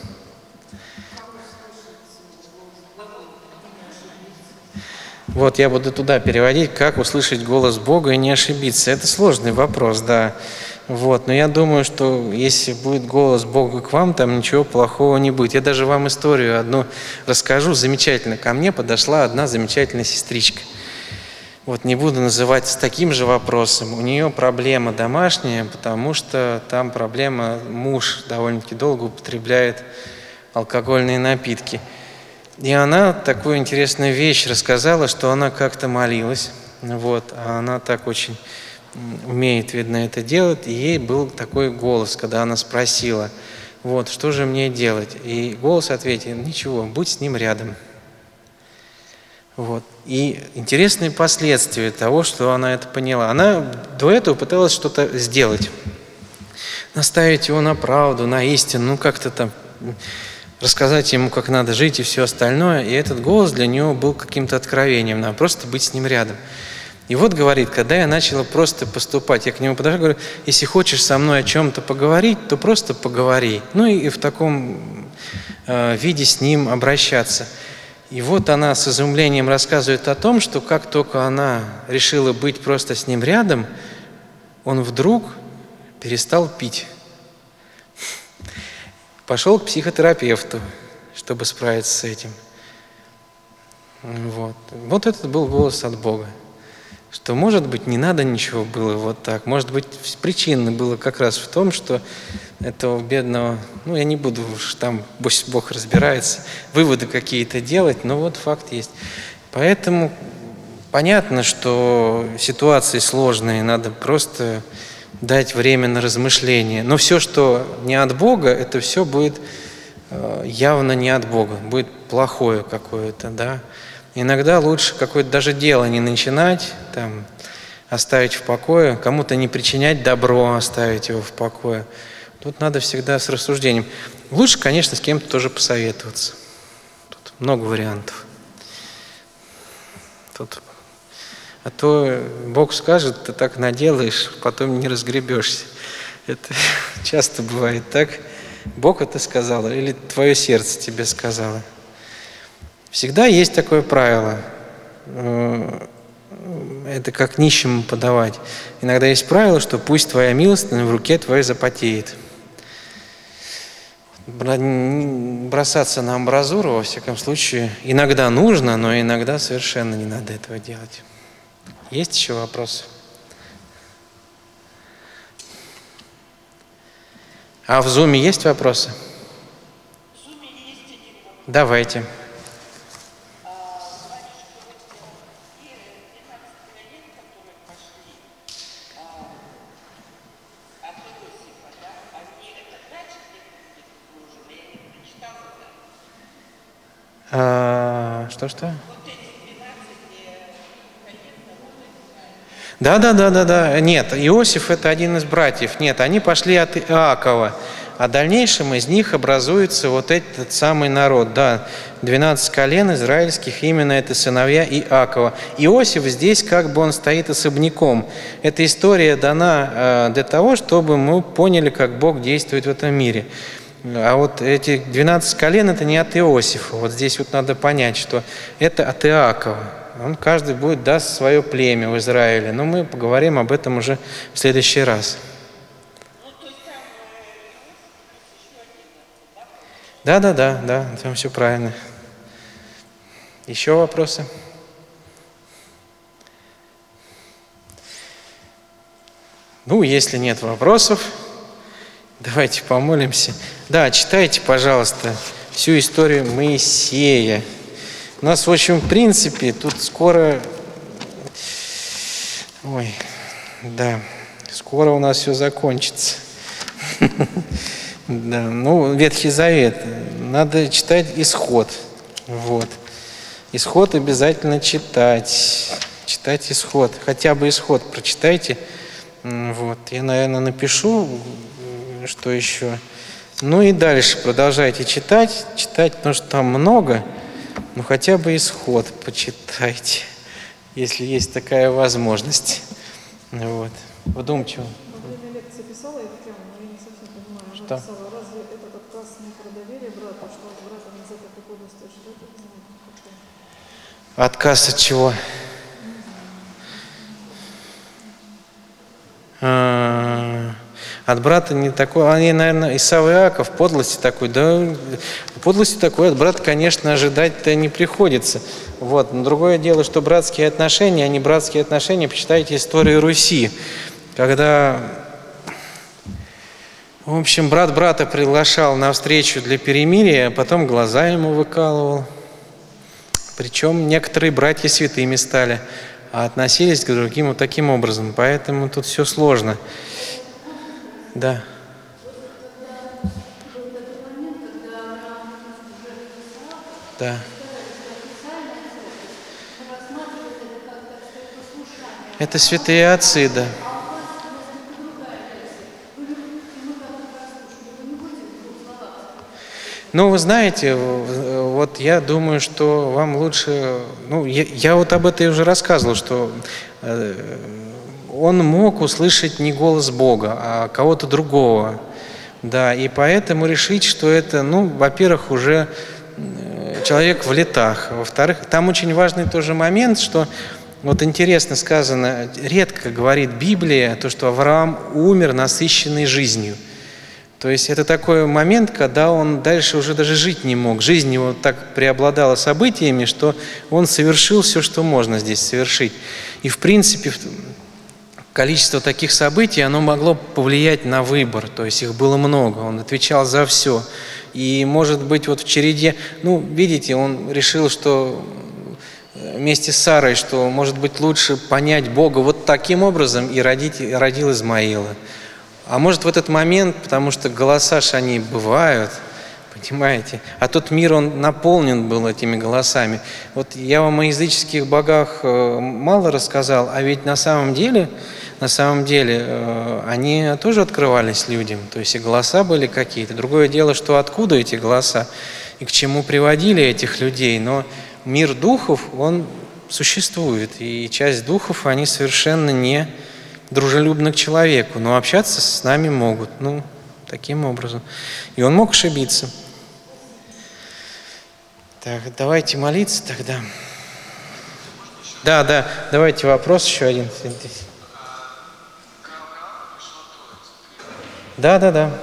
Вот, я буду туда переводить, как услышать голос Бога и не ошибиться. Это сложный вопрос, да. Вот, но я думаю, что если будет голос Бога к вам, там ничего плохого не будет. Я даже вам историю одну расскажу, замечательно. Ко мне подошла одна замечательная сестричка. Вот, не буду называть с таким же вопросом. У нее проблема домашняя, потому что там проблема, муж довольно-таки долго употребляет алкогольные напитки. И она такую интересную вещь рассказала, что она как-то молилась. Вот, а она так очень умеет, видно, это делать. И ей был такой голос, когда она спросила, вот, что же мне делать? И голос ответил, ничего, будь с ним рядом. Вот. И интересные последствия того, что она это поняла. Она до этого пыталась что-то сделать. Наставить его на правду, на истину, ну как-то там рассказать ему, как надо жить и все остальное. И этот голос для него был каким-то откровением. Надо просто быть с ним рядом. И вот, говорит, когда я начала просто поступать, я к нему подошла, говорю, если хочешь со мной о чем-то поговорить, то просто поговори. Ну и в таком э, виде с ним обращаться. И вот она с изумлением рассказывает о том, что как только она решила быть просто с ним рядом, он вдруг перестал пить. Пошел к психотерапевту, чтобы справиться с этим. Вот, вот этот был голос от Бога. Что, может быть, не надо ничего было вот так. Может быть, причина была как раз в том, что этого бедного, ну, я не буду уж там, пусть Бог разбирается, выводы какие-то делать, но вот факт есть. Поэтому понятно, что ситуации сложные, надо просто дать время на размышление. Но все, что не от Бога, это все будет явно не от Бога, будет плохое какое-то, да. Иногда лучше какое-то даже дело не начинать, там, оставить в покое, кому-то не причинять добро, оставить его в покое. Тут надо всегда с рассуждением. Лучше, конечно, с кем-то тоже посоветоваться. Тут много вариантов. Тут... А то Бог скажет, ты так наделаешь, потом не разгребешься. Это часто бывает так. Бог это сказал или твое сердце тебе сказало. Всегда есть такое правило. Это как нищему подавать. Иногда есть правило, что пусть твоя милостыня в руке твоей запотеет. Бросаться на амбразуру, во всяком случае, иногда нужно, но иногда совершенно не надо этого делать. Есть еще вопросы? А в Зуме есть вопросы? В Зуме есть один вопрос. Давайте. А, что-что? Да, да, да, да, да. Нет, Иосиф это один из братьев. Нет, они пошли от Иакова. А в дальнейшем из них образуется вот этот самый народ. Да, двенадцать колен израильских, именно это сыновья Иакова. Иосиф здесь как бы он стоит особняком. Эта история дана э, для того, чтобы мы поняли, как Бог действует в этом мире. А вот эти двенадцать колен это не от Иосифа. Вот здесь вот надо понять, что это от Иакова. Он каждый будет даст свое племя в Израиле. Но мы поговорим об этом уже в следующий раз. Да, да, да, да, там все правильно. Еще вопросы? Ну, если нет вопросов, давайте помолимся. Да, читайте, пожалуйста, всю историю Моисея. У нас, в общем, в принципе, тут скоро... Ой, да, скоро у нас все закончится. Да, ну, Ветхий Завет. Надо читать Исход. Вот. Исход обязательно читать. Читать Исход. Хотя бы Исход прочитайте. Вот. Я, наверное, напишу, что еще. Ну и дальше продолжайте читать. Читать, потому что там много. Ну, хотя бы Исход почитайте, если есть такая возможность. Вот. Вдумчиво. Во время лекции писала эту тему, но я не совсем понимаю. Она Что? писала, разве этот отказ не про доверие брата, что от брата нельзя такой области ожидать? Это знаете, как-то... Отказ от чего? А, от брата не такой. Они, наверное, Исав и Иаков, подлости такой. Да, подлости такой от брата, конечно, ожидать-то не приходится. Вот. Но другое дело, что братские отношения, они братские отношения, почитайте историю Руси. Когда, в общем, брат брата приглашал на встречу для перемирия, а потом глаза ему выкалывал. Причем некоторые братья святыми стали, а относились к другим вот таким образом. Поэтому тут все сложно. Да. Да. Это святые отцы, да. Ну, вы знаете, вот я думаю, что вам лучше... Ну, я, я вот об этом уже рассказывал, что э, он мог услышать не голос Бога, а кого-то другого. Да, и поэтому решить, что это, ну, во-первых, уже человек в летах. Во-вторых, там очень важный тоже момент, что... Вот интересно сказано, редко говорит Библия, то, что Авраам умер насыщенной жизнью. То есть это такой момент, когда он дальше уже даже жить не мог. Жизнь его так преобладала событиями, что он совершил все, что можно здесь совершить. И в принципе количество таких событий, оно могло повлиять на выбор. То есть их было много, он отвечал за все. И может быть вот в череде, ну видите, он решил, что... вместе с Сарой, что, может быть, лучше понять Бога вот таким образом и родить, родил Измаила. А может, в этот момент, потому что голоса ж они бывают, понимаете, а тот мир, он наполнен был этими голосами. Вот я вам о языческих богах мало рассказал, а ведь на самом деле, на самом деле, они тоже открывались людям, то есть и голоса были какие-то. Другое дело, что откуда эти голоса и к чему приводили этих людей, но мир духов, он существует, и часть духов, они совершенно не дружелюбны к человеку, но общаться с нами могут, ну, таким образом. И он мог ошибиться. Так, давайте молиться тогда. Да, да, давайте вопрос еще один. Да, да, да.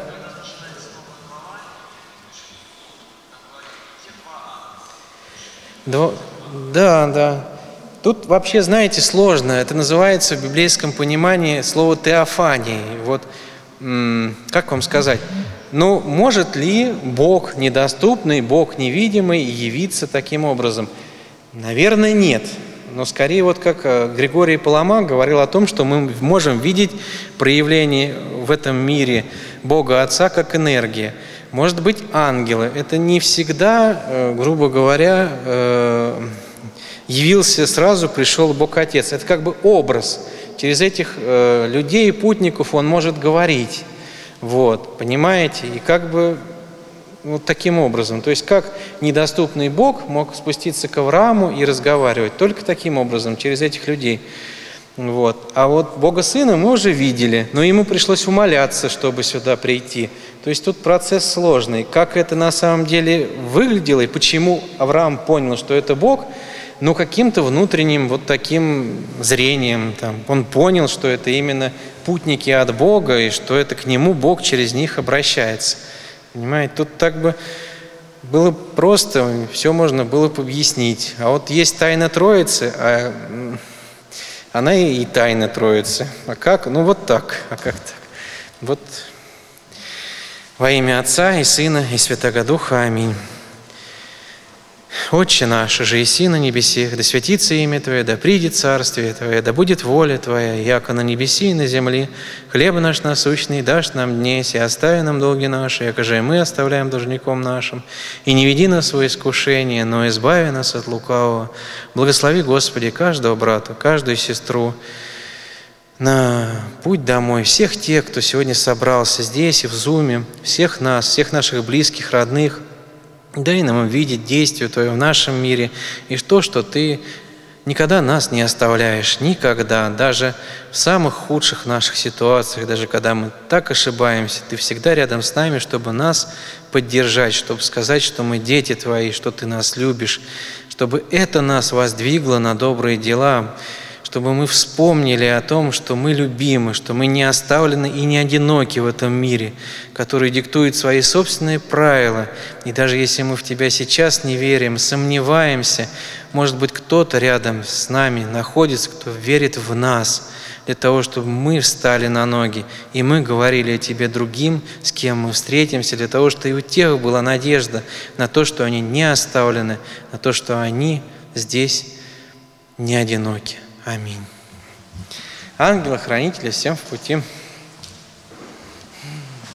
Да, да, да. Тут вообще, знаете, сложно. Это называется в библейском понимании слово «теофания». Вот, как вам сказать? Ну, может ли Бог недоступный, Бог невидимый явиться таким образом? Наверное, нет. Но скорее, вот как Григорий Паламар говорил о том, что мы можем видеть проявление в этом мире Бога Отца как энергия. Может быть, ангелы. Это не всегда, грубо говоря, явился сразу, пришел Бог Отец. Это как бы образ. Через этих людей и путников он может говорить. Вот, понимаете? И как бы вот таким образом. То есть как недоступный Бог мог спуститься к Аврааму и разговаривать? Только таким образом, через этих людей. Вот. А вот Бога Сына мы уже видели, но ему пришлось умоляться, чтобы сюда прийти. То есть тут процесс сложный. Как это на самом деле выглядело и почему Авраам понял, что это Бог, ну каким-то внутренним вот таким зрением. Там, он понял, что это именно путники от Бога и что это к нему Бог через них обращается. Понимаете, тут так бы было просто, все можно было бы объяснить. А вот есть тайна Троицы, а Она и тайна Троицы. А как? Ну вот так. А как так? Вот во имя Отца и Сына и Святого Духа. Аминь. Отче наш, же еси на небесех, да святится имя Твое, да придет царствие Твое, да будет воля Твоя, яко на небеси и на земле. Хлеб наш насущный дашь нам днесь, и остави нам долги наши, яко же и мы оставляем должником нашим. И не веди нас в свое искушение, но избави нас от лукавого. Благослови, Господи, каждого брата, каждую сестру на путь домой, всех тех, кто сегодня собрался здесь и в Зуме, всех нас, всех наших близких, родных. Дай нам видеть действие Твое в нашем мире и то, что Ты никогда нас не оставляешь, никогда, даже в самых худших наших ситуациях, даже когда мы так ошибаемся, Ты всегда рядом с нами, чтобы нас поддержать, чтобы сказать, что мы дети Твои, что Ты нас любишь, чтобы это нас воздвигло на добрые дела, чтобы мы вспомнили о том, что мы любимы, что мы не оставлены и не одиноки в этом мире, который диктует свои собственные правила. И даже если мы в Тебя сейчас не верим, сомневаемся, может быть, кто-то рядом с нами находится, кто верит в нас, для того, чтобы мы встали на ноги, и мы говорили о Тебе другим, с кем мы встретимся, для того, чтобы и у тех была надежда на то, что они не оставлены, на то, что они здесь не одиноки. Аминь. Ангела-хранителя всем в пути.